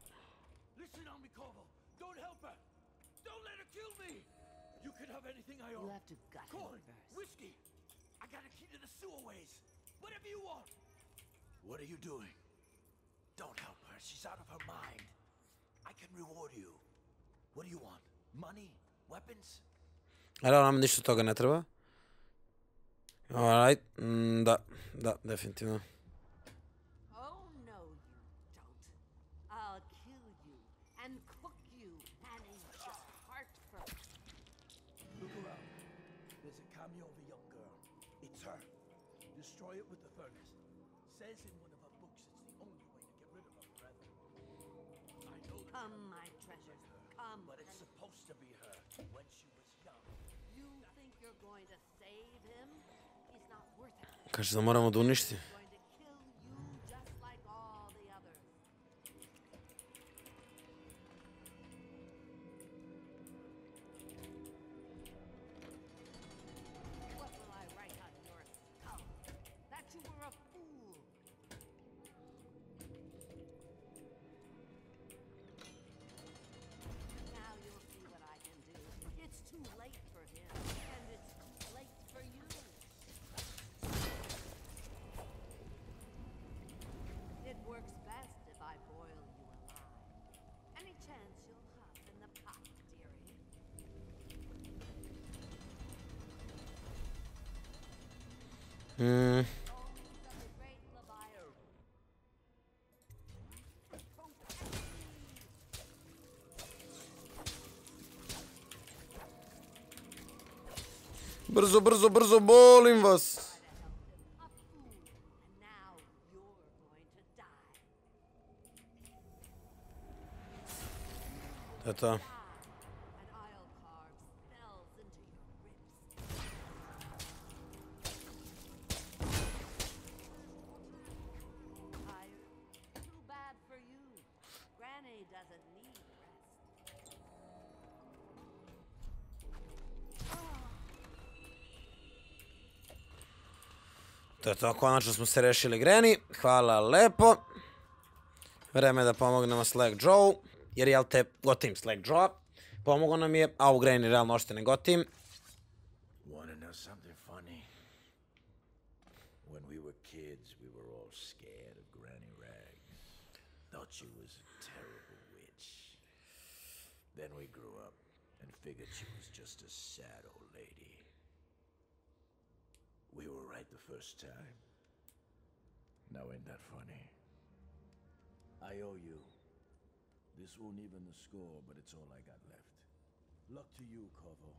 What are you doing? Don't help her. She's out of her mind. I can reward you. What do you want? Money? Weapons? Ali nam ništa toga ne treba. Alright. Da, definitivno. Destroy it with the furnace. Says in one of her books it's the only way to get rid of her forever. I know that. Come, my treasures, come. But it's supposed to be her when she was young. You think you're going to save him? He's not worth it. Kaže da moramo da uništi. Mm. Brzo, brzo, brzo, bolim vas. To je to. To je to, konačno smo se rešili Granny. Hvala lepo. Vreme je da pomognemo Slack Joe. Jer jel te gotim Slack Joe. Pomogo nam je, a u Granny realno ošte ne gotim. Wanna know something funny? When we were kids, we were all scared of Granny Rags. Thought she was a terrible witch. Then we grew up and figured she was just a sad old lady. We were right the first time. Now ain't that funny? I owe you. This won't even the score, but it's all I got left. Luck to you, Corvo.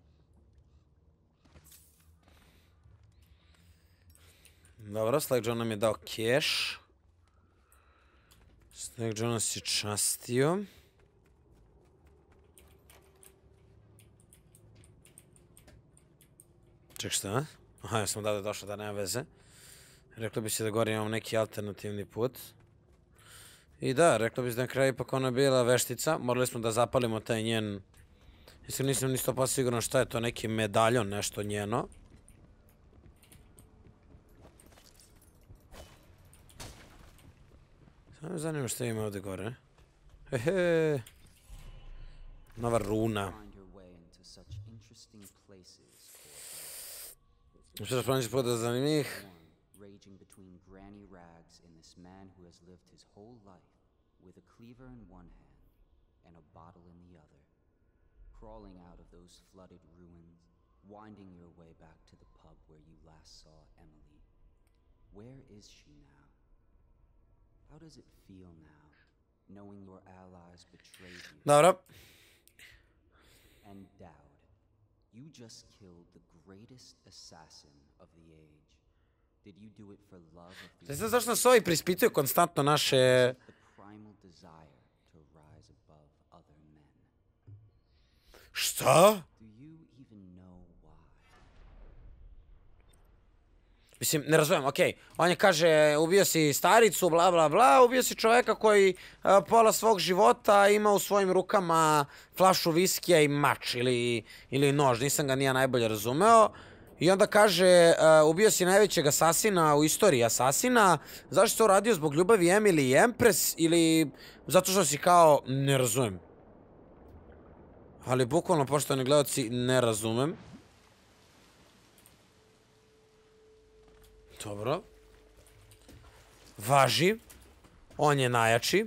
Dobro, Slack Joe nam je dao cash. Slack Joe nas je častio. Ček, šta? Aha, ja sam da je došao da nema veze. Reklo bi se da gore imamo neki alternativni put. I da, reklo bi se da na kraju ipak ona bila veštica. Morali smo da zapalimo taj njen... Mislim, nisam ni 100% sigurno šta je to, neki medaljon, nešto njeno. Samo me zanima šta ima ovdje gore. Hehe. Nova runa. Što da pronaći put da zanimljivih? Raging between Granny Rags and this man who has lived his whole life with a cleaver in one hand and a bottle in the other, crawling out of those flooded ruins, winding your way back to the pub where you last saw Emily. Where is she now? How does it feel now, knowing your allies betrayed you? Dobro. And Dowd, you just killed the greatest assassin of the age. Did you do it for love of the... Znači, zašto nas ovi prispituju konstantno naše... The primal desire to rise above other men. Šta? Do you even know why? Mislim, ne razumem, okej. On je kaže, ubio si staricu, bla bla bla, ubio si čoveka koji pola svog života ima u svojim rukama flašu viskija i mač ili nož, nisam ga nije najbolje razumeo. I onda kaže, ubio si najvećeg asasina u istoriji asasina, zašto si to uradio zbog ljubavi Emily i Empress ili zato što si kao, ne razumem. Ali bukvalno, poštovani gledalci, ne razumem. Dobro. Važi. On je najjači.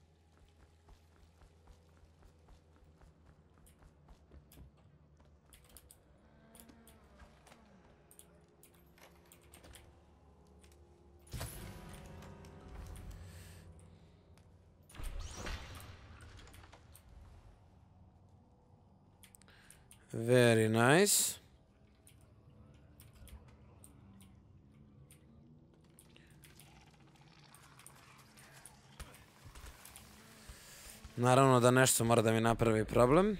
Very nice. Naravno da nešto mora da mi napravi problem.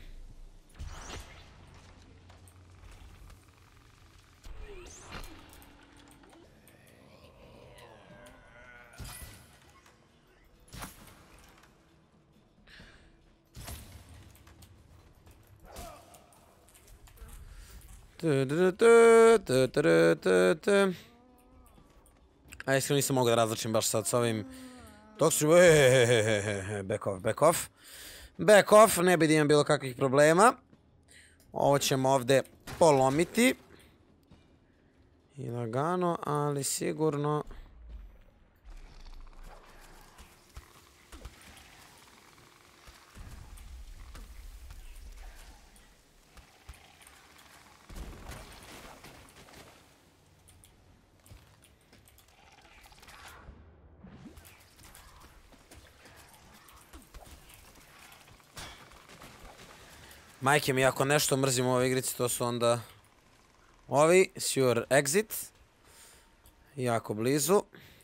A iskreno nisam mogao da različim baš sad s ovim toksičnim... Back off, back off. Back off, ne bi da imam bilo kakvih problema. Ovo ćemo ovdje polomiti. I lagano, ali sigurno... Majke mi, ako nešto mrzim u ovoj igrici, to su onda ovi, Sure Exit. Jako blizu.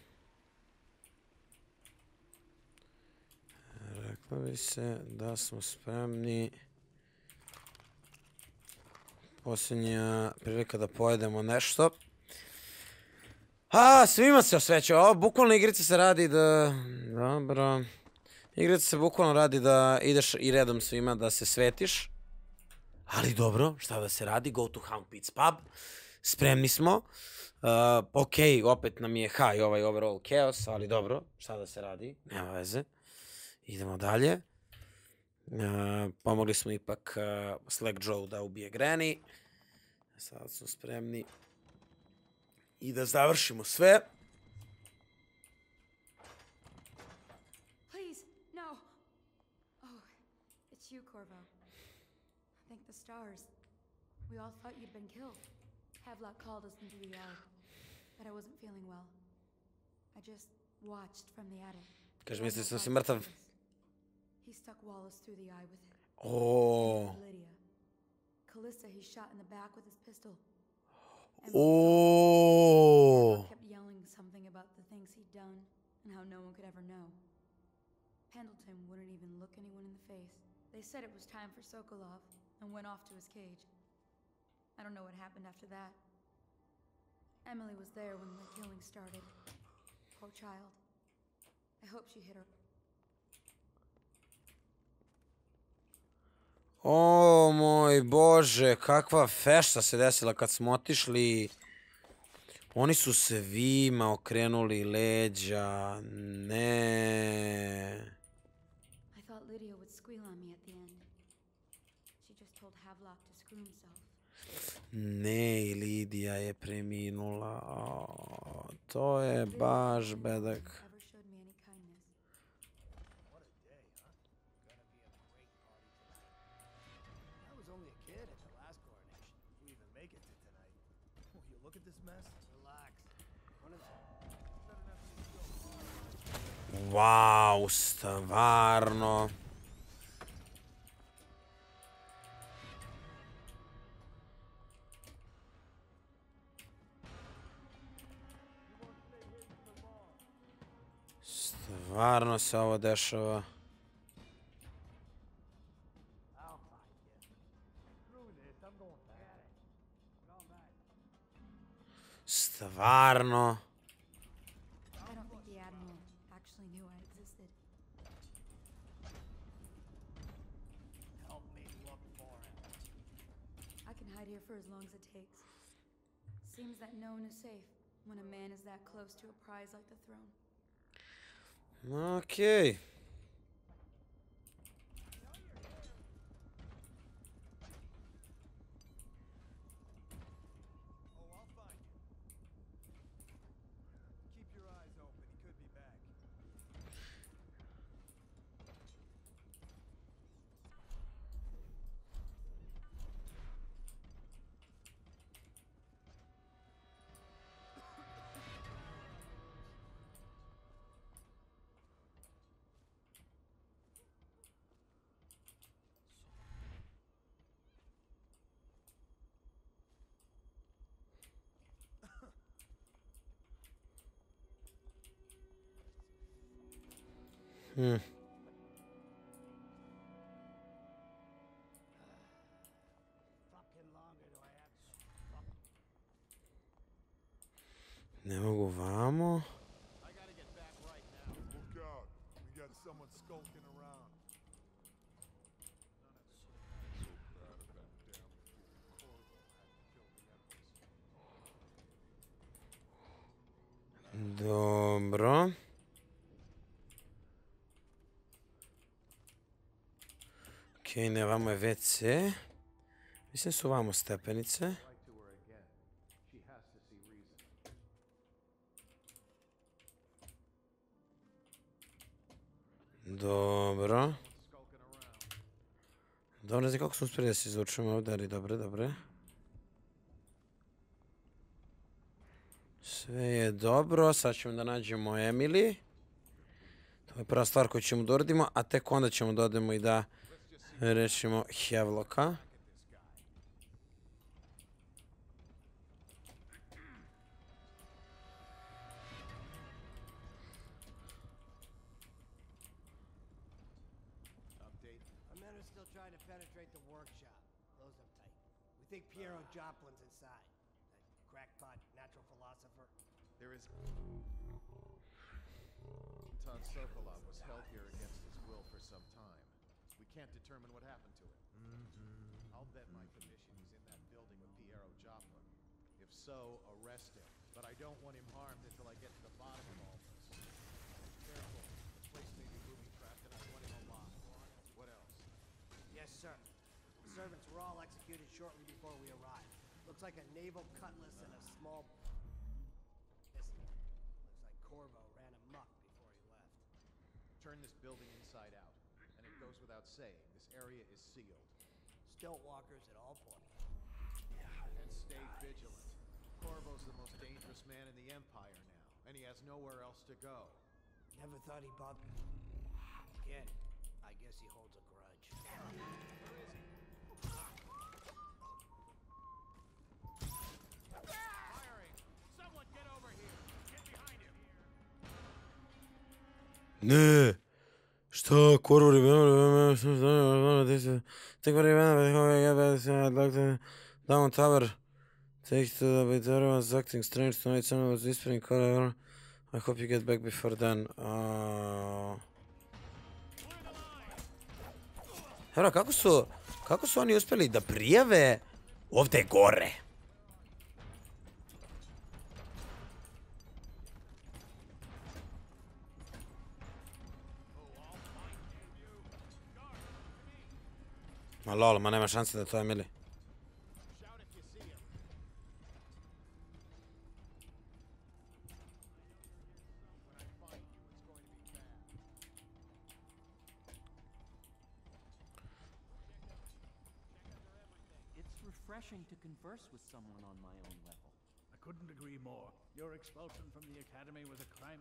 Reklo bi se da smo spremni. Posljednja prilika da pojedemo nešto. Svima se osveća. Ovo bukvalno igrica se radi da... Dobro. Igrica se bukvalno radi da ideš i redom svima da se svetiš. Ali dobro, šta da se radi? Go to Hound Pits Pub. Spremni smo. Ok, opet nam je high ovaj overall chaos, ali dobro, šta da se radi? Nema veze. Idemo dalje. Pomogli smo ipak Slack Joe da ubije Granny. Sad smo spremni i da završimo sve. Please, no. Oh, it's you, Corvo. Thank the stars. We all thought you'd been killed. Havelock called us into the yard, but I wasn't feeling well. I just watched from the attic. Kaže, misli sam si mrtav. He stuck Wallace through the eye with it. Oh. Lydia. Callista he shot in the back with his pistol. Oh. Kept yelling something about the things he'd done and how no one could ever know. Pendleton wouldn't even look anyone in the face. They said it was time for Sokolov and went off to his cage. I don't know what happened after that. Emily was there when the killing started. Poor child. I hope she hit her. O moj Bože, kakva fešta se desila kad smo otišli. Oni su svima okrenuli leđa. Ne. I thought Lydia would squeal on me at the end. She just told Havelock to screw himself. Ne, Lidija je preminula. To je baš bedak. Wow, stvarno. Stvarno se ovo dešava. Stvarno. I don't think the Admiral actually knew I existed. Help me look for him. I can hide here for as long as it takes. Seems that no one is safe when a man is that close to a prize like the throne. Okay. Ne mogu vamo. Look out. We got someone skulking around. Dobro. Okej, ne, vamo je WC. Mislim su vamo stepenice. Dobro. Dobro, ne znam kako smo uspjeli da se izvučemo ovdje, ali dobre, dobre. Sve je dobro, sad ćemo da nađemo Emily. To je prva stvar koju ćemo da uradimo, a tek onda ćemo da odemo i da Rešimo Haveloka. Our men are still trying to penetrate the workshop. Close up tight. We think Piero Joplin's inside. That crackpot natural philosopher. There is... Anton Sokolov was held here against his will for some time. We can't determine what happened to him. I'll bet my commission he's in that building with Piero Joplin. If so, arrest him. But I don't want him harmed until I get to the bottom of all this. Careful. The place may be booby-trapped and I want him alive. What else? Yes, sir. The servants were all executed shortly before we arrived. Looks like a naval cutlass and a small... pistol. Looks like Corvo ran amok before he left. Turn this building inside out. And it goes without saying, this area is sealed. Stilt walkers at all points. And stay vigilant. Corvo's the most dangerous man in the Empire now, and he has nowhere else to go. Never thought he'd bother... Again, I guess he holds a grudge. Firing! Someone get over here! Get behind him! Ne. Što? Corvo remember? Think what I'd like to down tower. Take to the bit everyone's acting strange tonight. Someone was whispering Corvo. I hope you get back before then. Evo, kako su oni uspjeli da prijave ovdje gore? Ma lol, ma nema šanse da to Emily. It's refreshing to converse with someone on my own level. I couldn't agree more. Your expulsion from the academy was a crime.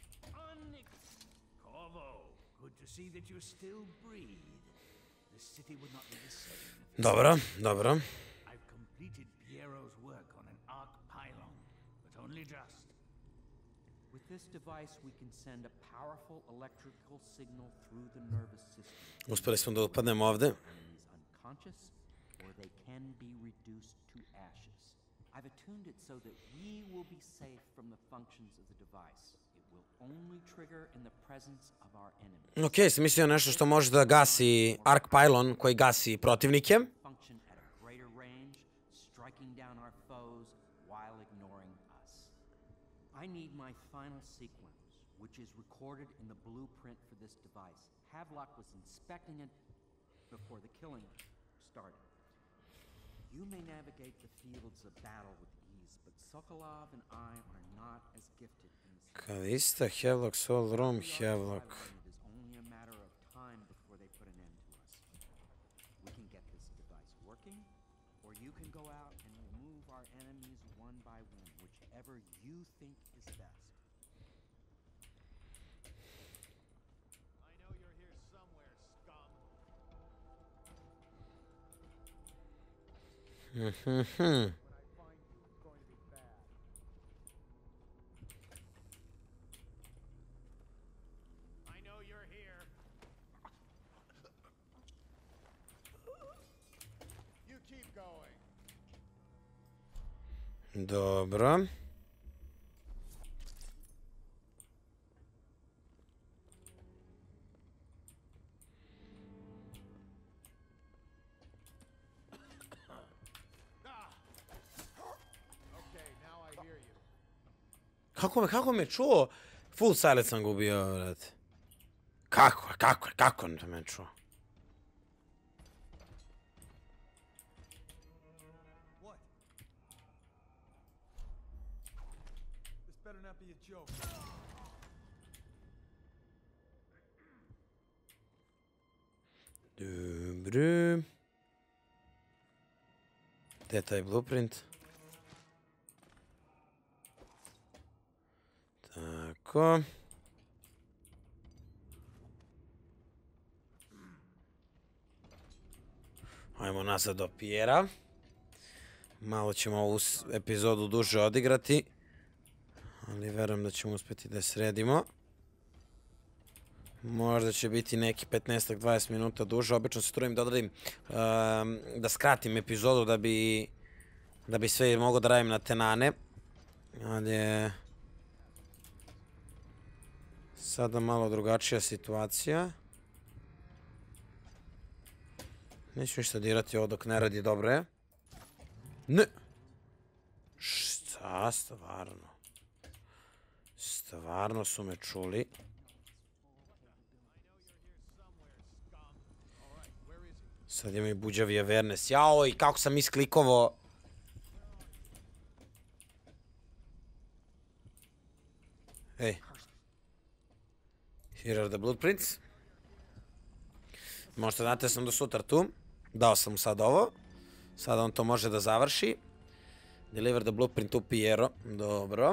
Corvo, good to see that you still breathe. The city would not be the same. Dobro, dobro. I've completed Piero's work on an arc pylon, but only just. With this device, we can send a powerful electrical signal through the nervous system. Uspjeli smo da upadnemo ovdje. Enemies unconscious, or they can be reduced to ashes. I've attuned it so that we will be safe from the functions of the device. It will only trigger in the presence of our enemies. Ok, sam mislio nešto što može da gasi arc pylon koji gasi protivnike. Function at a greater range, striking down our foes while ignoring us. I need my final sequence, which is recorded in the blueprint for this device. Havelock was inspecting it before the killing started. You may navigate the fields of battle with ease, but Sokolov and I are not as gifted in this. Kalista, Havelock, Soul Room, Havelock. It is only a matter of time before they put an end to us. We can get this device working, or you can go out and remove our enemies one by one, whichever you think is best. I know you're here somewhere, scum. When I find you, it's going to be bad. I know you're here. You keep going. Dobro. Okay, now I hear you. Kako me čuo? Full silence sam gubio, brate. Kako me čuo? What? This better not be a joke. Dobro. Gdje je taj blueprint? Tako. Ajmo nazad do Pijera. Malo ćemo ovu epizodu duže odigrati. Ali verujem da ćemo uspjeti da je sredimo. Možda će biti neki 15-20 minuta duže. Obično se trudim da odradim, da skratim epizodu da bi sve mogao da radim na tenane. Ali je sada malo drugačija situacija. Neću ništa dirati ovo dok ne radi, dobro je. Ne! Šta, stvarno? Stvarno su me čuli. Sad ima i buđavi awareness. Jao, i kako sam isklikovao. Ej. Here are the blueprints. Možete znate, sam do sutra tu. Dao sam mu sad ovo. Sada on to može da završi. Deliver the blueprint to Piero. Dobro.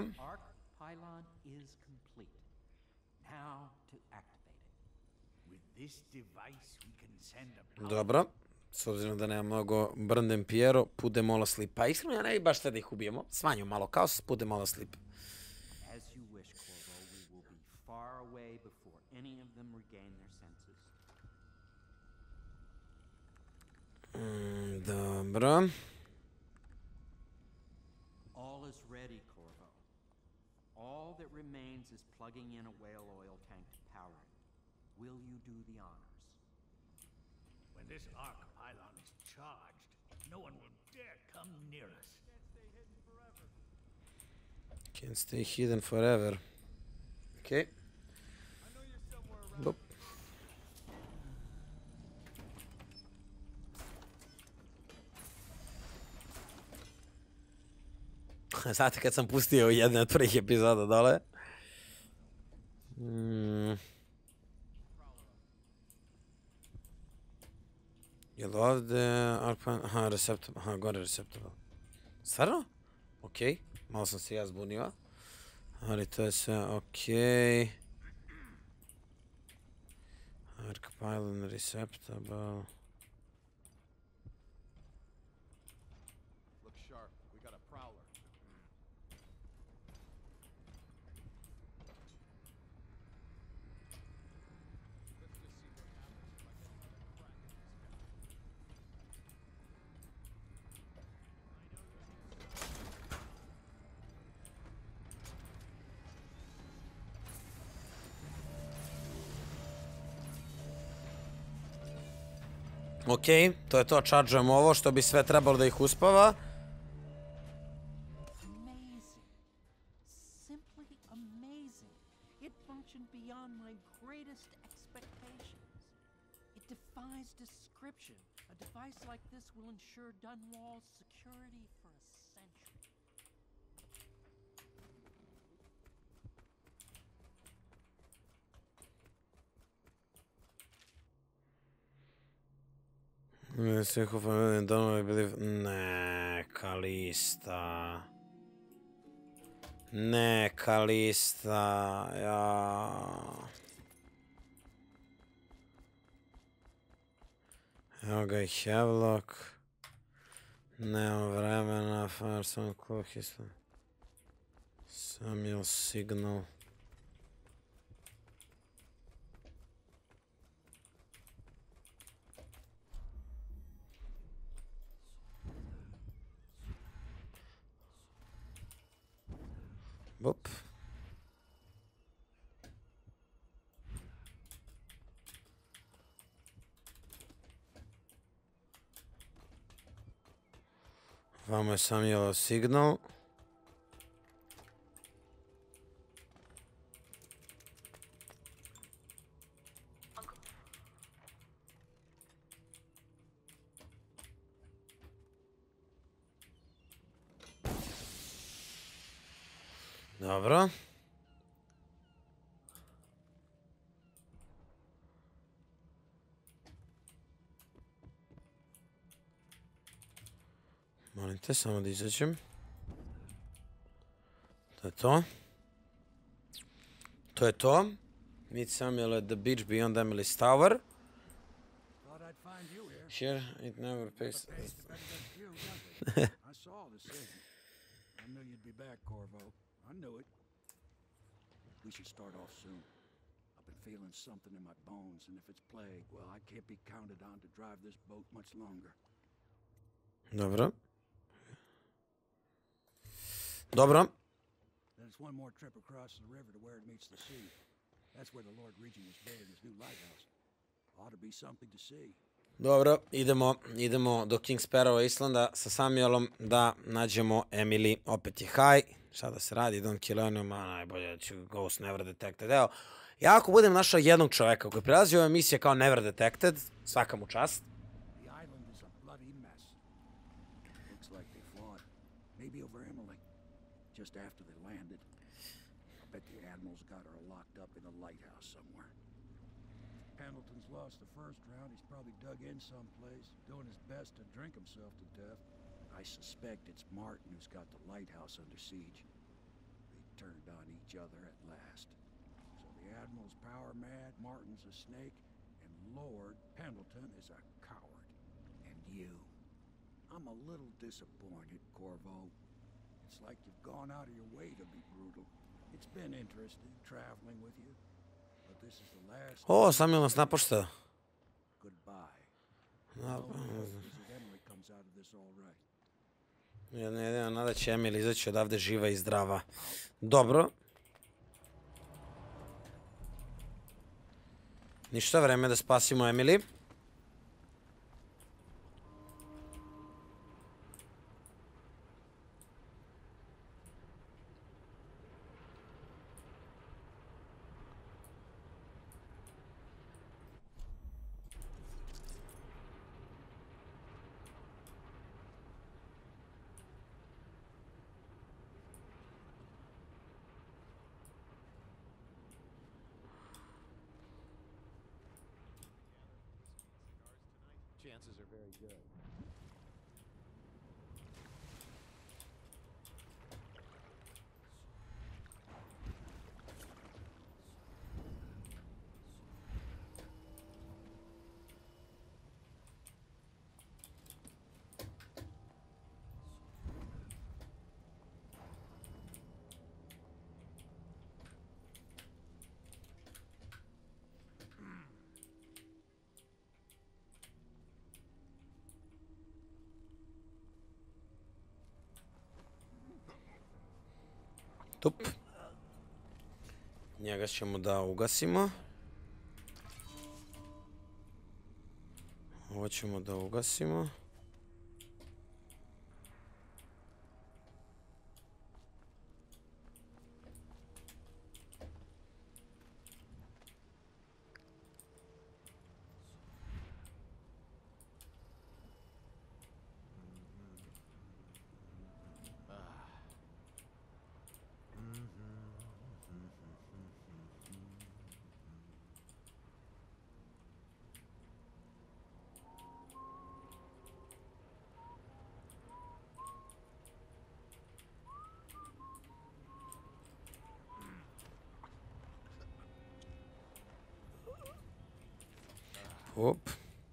Dobro. S obzirom da nema mnogo Brnden Piero, pude mola slip. Pa iskreno ja ne bi baš sad da ih ubijemo. Smanju malo kaos, pude mola slip. Dobro. All is ready, Corvo. All that remains is plugging in a whale oil tank to power it. Will you do the honors? When this arc pylon is charged, no one will dare come near us. Can't stay hidden forever. Okay. Boop. Znate kad sam pustio jedne od prvih epizoda dole? Jel ovdje... Aha, receptable. Aha, gore receptable. Stvarno? Okej. Malo sam se ja zbunio. Ali to je sve okej. Arc pylon receptable. Okej, to je to, chargeujemo ovo što bi sve trebalo da ih uspava. Simply amazing. It functioned beyond my greatest expectations. It defies description. A device like this will ensure Dunwall's security for a century. Ne, Kalista. Ne, Kalista. Ja. Evo ga i Havelock. Nemam vremena. Fireson Clock isto. Samuel Signal. Bop. Vamo je Samuelov signal. Dobro. Molim te, samo da izađem. To je to. To je to. Meet Samuel at the beach beyond Emily's Tower. Thought I'd find you here. Sure, it never pays. I saw the decision. I knew you'd be back, Corvo. I knew it. We should start off soon. I've been feeling something in my bones, and if it's plague, well, I can't be counted on to drive this boat much longer. Dobro. Dobro. Then it's one more trip across the river to where it meets the sea. That's where the Lord Regent is building his new lighthouse. Ought to be something to see. Dobro, idemo do King Sparrow Islanda sa Samuelom da nađemo Emily, opet je high, šta da se radi, Don Killennium, najbolje ću Ghost Never Detected, evo, ja ako budem našao jednog čoveka koji prelazi ove misije kao Never Detected, svaka mu čast. The island is a bloody mess. Looks like they fought. Maybe over Emily, just after they landed. I bet the Admiral's got her locked up in a lighthouse somewhere. Pendleton's lost the first round. He's probably dug in someplace, doing his best to drink himself to death. I suspect it's Martin who's got the lighthouse under siege. They turned on each other at last. So the Admiral's power mad, Martin's a snake, and Lord Pendleton is a coward. And you. I'm a little disappointed, Corvo. It's like you've gone out of your way to be brutal. It's been interesting traveling with you. But this is the last. O, Samuel nas napušta. Goodbye. No, Emily comes out of this all right. jedina nada će Emily izaći odavde živa i zdrava. Dobro. Ništa, vreme da spasimo Emily. Chances are very good. Tup. Njega ćemo da ugasimo. Ovo ćemo da ugasimo. Op.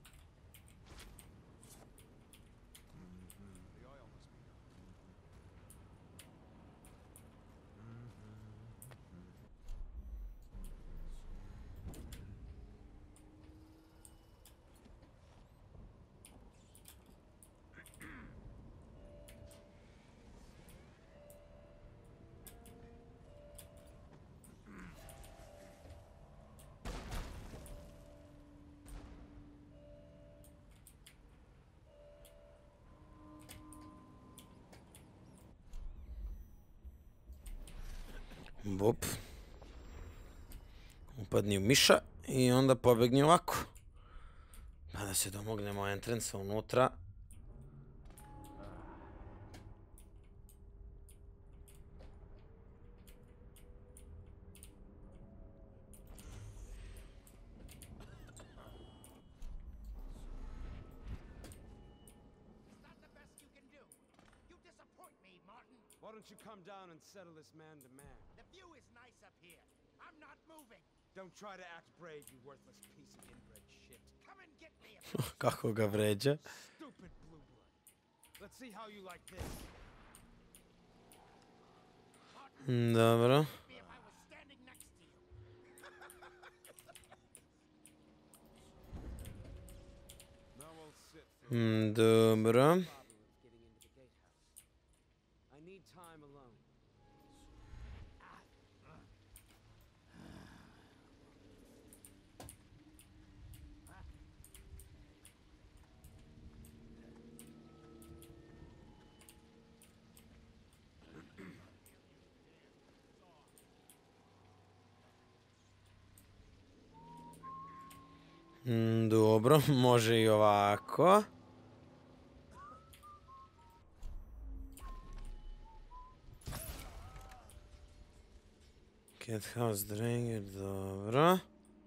Bop. Upadni u miša i onda pobegni ovako. Pa da se domognemo entrance unutra. Why don't you come down and settle this man to man? The view is nice up here. I'm not moving. Don't try to act brave, you worthless piece of inbred shit. Come and get me. Kako ga vređa. Stupid blue blood. Let's see how you like this. Dobro. Dobro. I need time alone. Dobro, može i ovako. Cat House Dranger, dobro.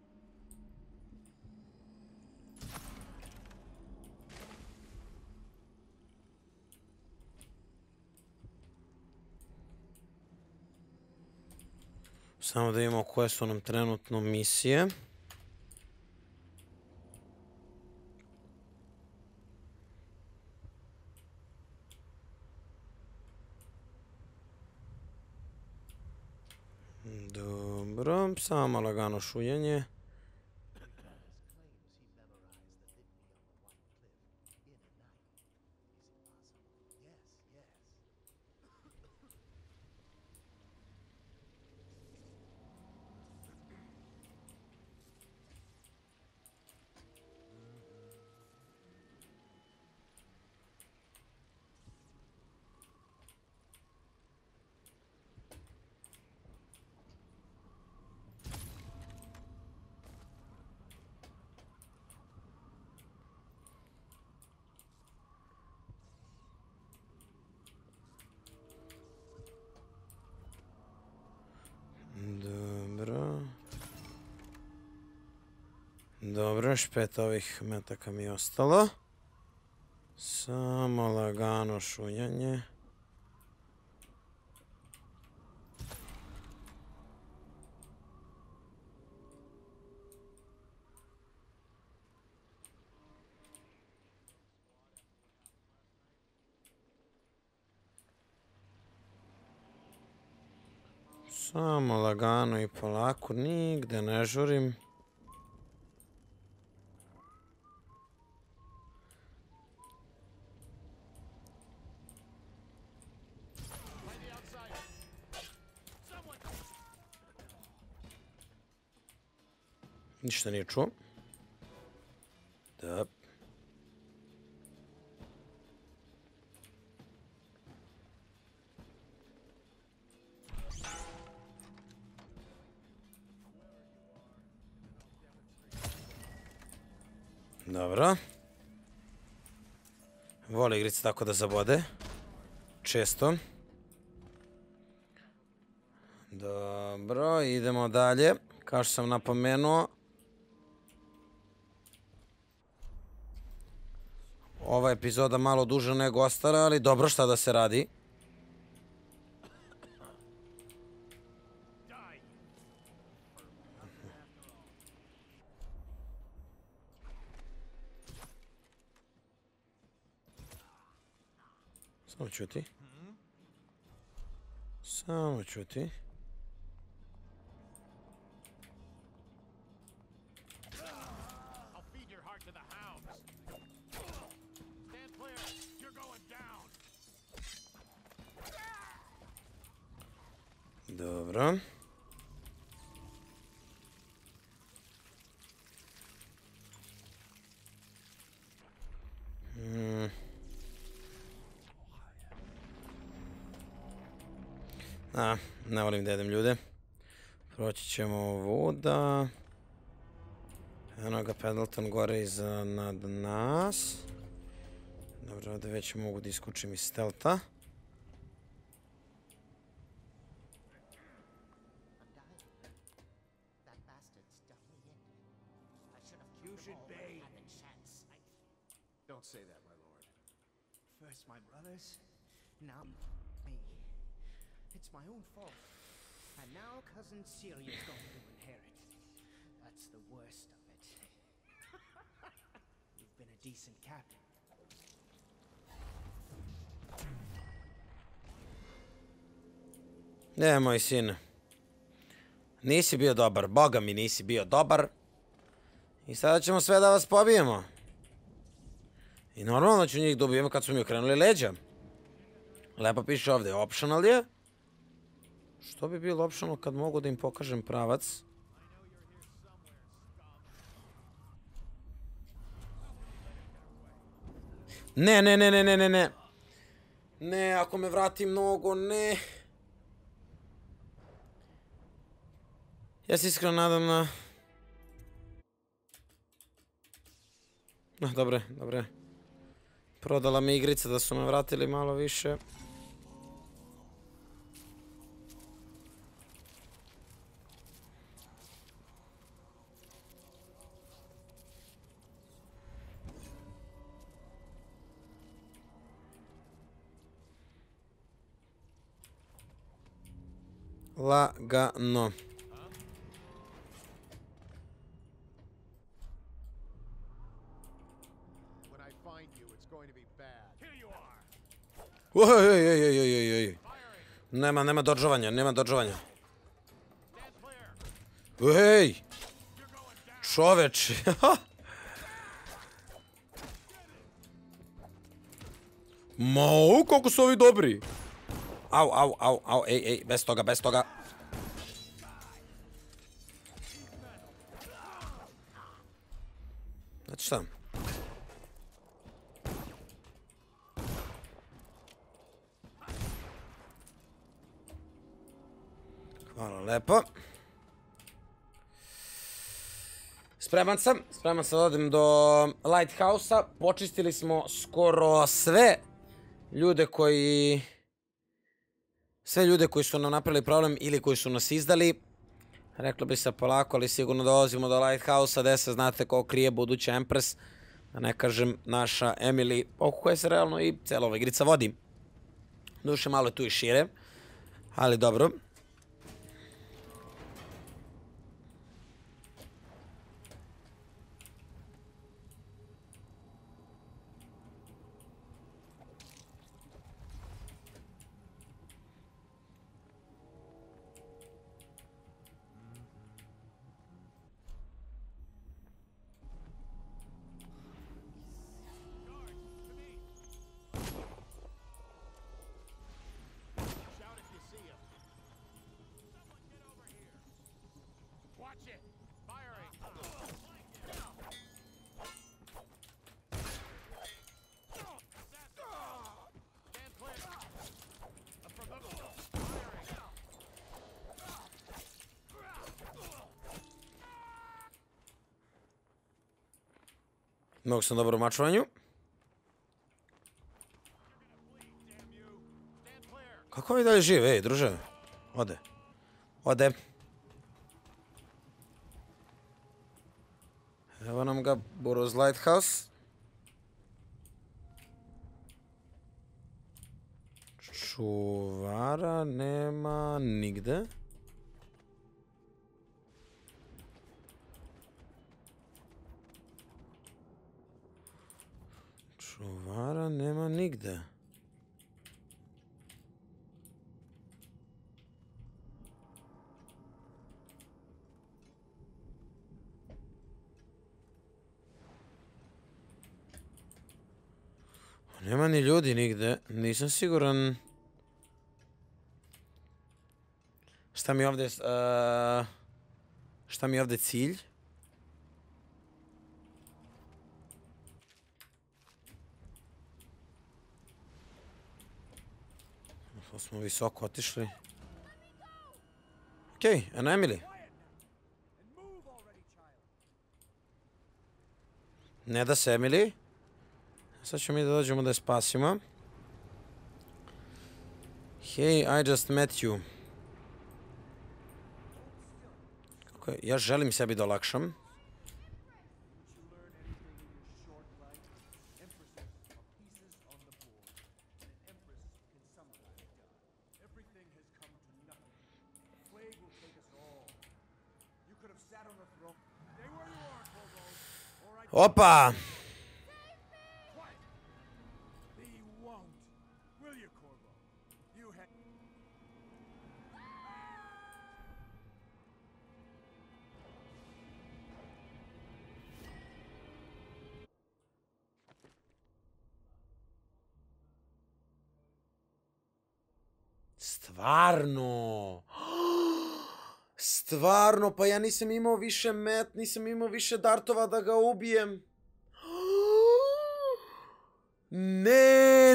Samo da vidimo koje su nam trenutno misije. Dobro, samo lagano šujenje. Dobro, još 5 ovih metaka mi je ostalo. Samo lagano šunjanje. Samo lagano i polako, nigde ne žurim. Ništa nije čuo. Da. Dobro. Voli igrice tako da zabode. Često. Dobro, idemo dalje. Kao što sam napomenuo, ova epizoda malo duža nego ostala, ali dobro, šta da se radi. Samo čuti. Samo čuti. Dobro. Ne volim da jedem ljude. Proći ćemo ovuda. Eno ga Pendleton gore iznad nas. Dobro, ovdje već mogu da iskučim iz stelta. Don't say that, my lord. First my brothers, now me. It's my own fault. And now cousin Celia's going to inherit. That's the worst of it. You've been a decent captain. Ne, moj sin. Nisi bio dobar, boga mi nisi bio dobar. I sada ćemo sve da vas pobijemo. I normalno da ću njih dobijemo kad su mi okrenuli leđa. Lepo piše ovdje, optional je. Što bi bilo optional kad mogu da im pokažem pravac? Ne, ne, ne, ne, ne, ne, ne. Ne, ako me vrati mnogo, ne. Ja se iskreno nadam na... Dobre, dobre. Prodala mi igrica da su me vratili malo više. Lagano. Oj. Nema dodžovanja, nema dodžovanja. Ej! Čoveče! Mau, koliko su ovi dobri! Au, ej, bez toga. Znači šta? Hvala lepo. Spreman sam da odem do Lighthouse-a. Počistili smo skoro sve ljude koji su nam napravili problem ili koji su nas izdali. Reklo bi se polako, ali sigurno dolazimo do Lighthouse-a, gde se znate ko krije buduća Empress, da ne kažem naša Emily, oko koje se realno i cijela ova igrica vodi. Duše malo je tu i šire, ali dobro. Mnogo sam dobro u mačovanju. Kako ovi dalje žive, ej, druže? Ode. Evo nam ga, Burroughs Lighthouse. Čuvara nema nigde. Čuvara nema nigde. Nema ni ljudi nigde, nisam siguran. Šta mi je ovdje cilj? Smo visoko otišli. Okej, eno Emily. Ne da se Emily. Sad ćemo mi da dođemo da je spasimo. Hey, I just met you. Ja želim sebi da olakšam. Opa! Stvarno. Stvarno, pa ja nisam imao više nisam imao više dartova da ga ubijem. Ne.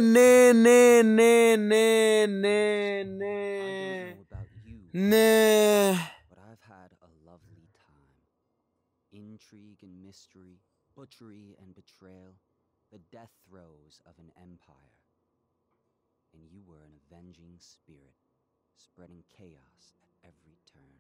But I've had a lovely time. Intrigue and mystery, butchery and betrayal, the death throes of an empire. And you were an avenging spirit, spreading chaos at every turn.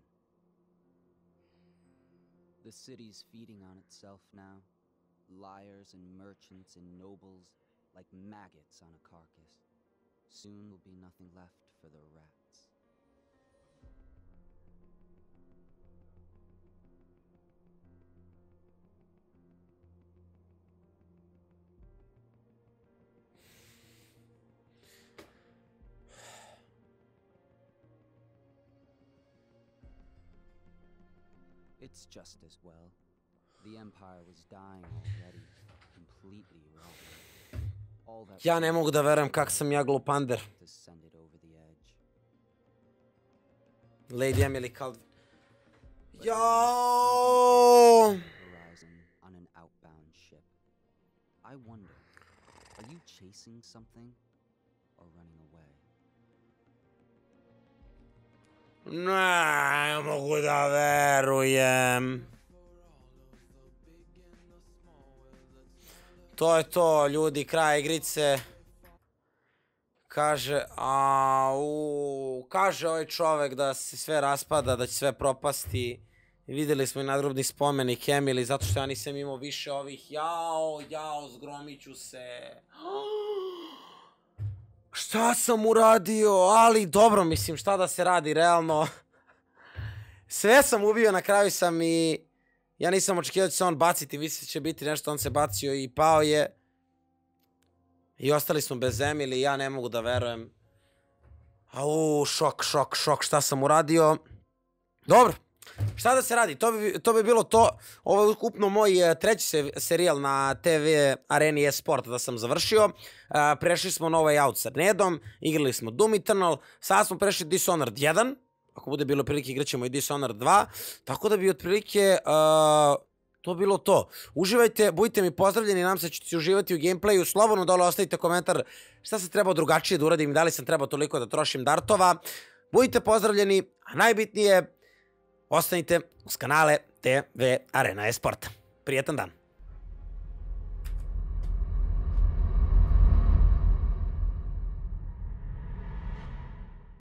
The city's feeding on itself now. Liars and merchants and nobles, like maggots on a carcass. Soon will be nothing left for the rats. It's just as well. The Empire was dying already, completely wrong. Ja ne mogu da verujem kak sam ja glupander. Lady Emily Calvin. Jao! On an outbound ship. I wonder, are you chasing something or running away? Ne mogu da verujem. To je to, ljudi, kraj igrice. Kaže, kaže ovaj čovek da se sve raspada, da će sve propasti. Vidjeli smo i nadgrobni spomenik Emily, zato što ja nisam imao više ovih. Jao, zgromit ću se. Šta sam uradio? Ali dobro, mislim, šta da se radi, realno. Sve sam ubio, na kraju sam i... Ja nisam očekivao da će se on baciti, mislio će biti nešto, on se bacio i pao je. I ostali smo bez Emily, ja ne mogu da verujem. Šok, šta sam uradio. Dobro, šta da se radi, to bi bilo to. Ovo je ukupno moj treći serijal na TV Areni eSport da sam završio. Prešli smo na ovaj out sa Nedom, igrali smo Doom Eternal, sad smo prešli Dishonored 1. Ako bude bilo prilike, igrat ćemo i Dishonored 2. Tako da bi otprilike to bilo to. Uživajte, budite mi pozdravljeni, nam se ćete uživati u gameplayu. Slobodno dole ostavite komentar šta sam trebao drugačije da uradim, da li sam trebao toliko da trošim dartova. Budite pozdravljeni, a najbitnije, ostanite uz kanale TV Arena eSport. Prijetan dan.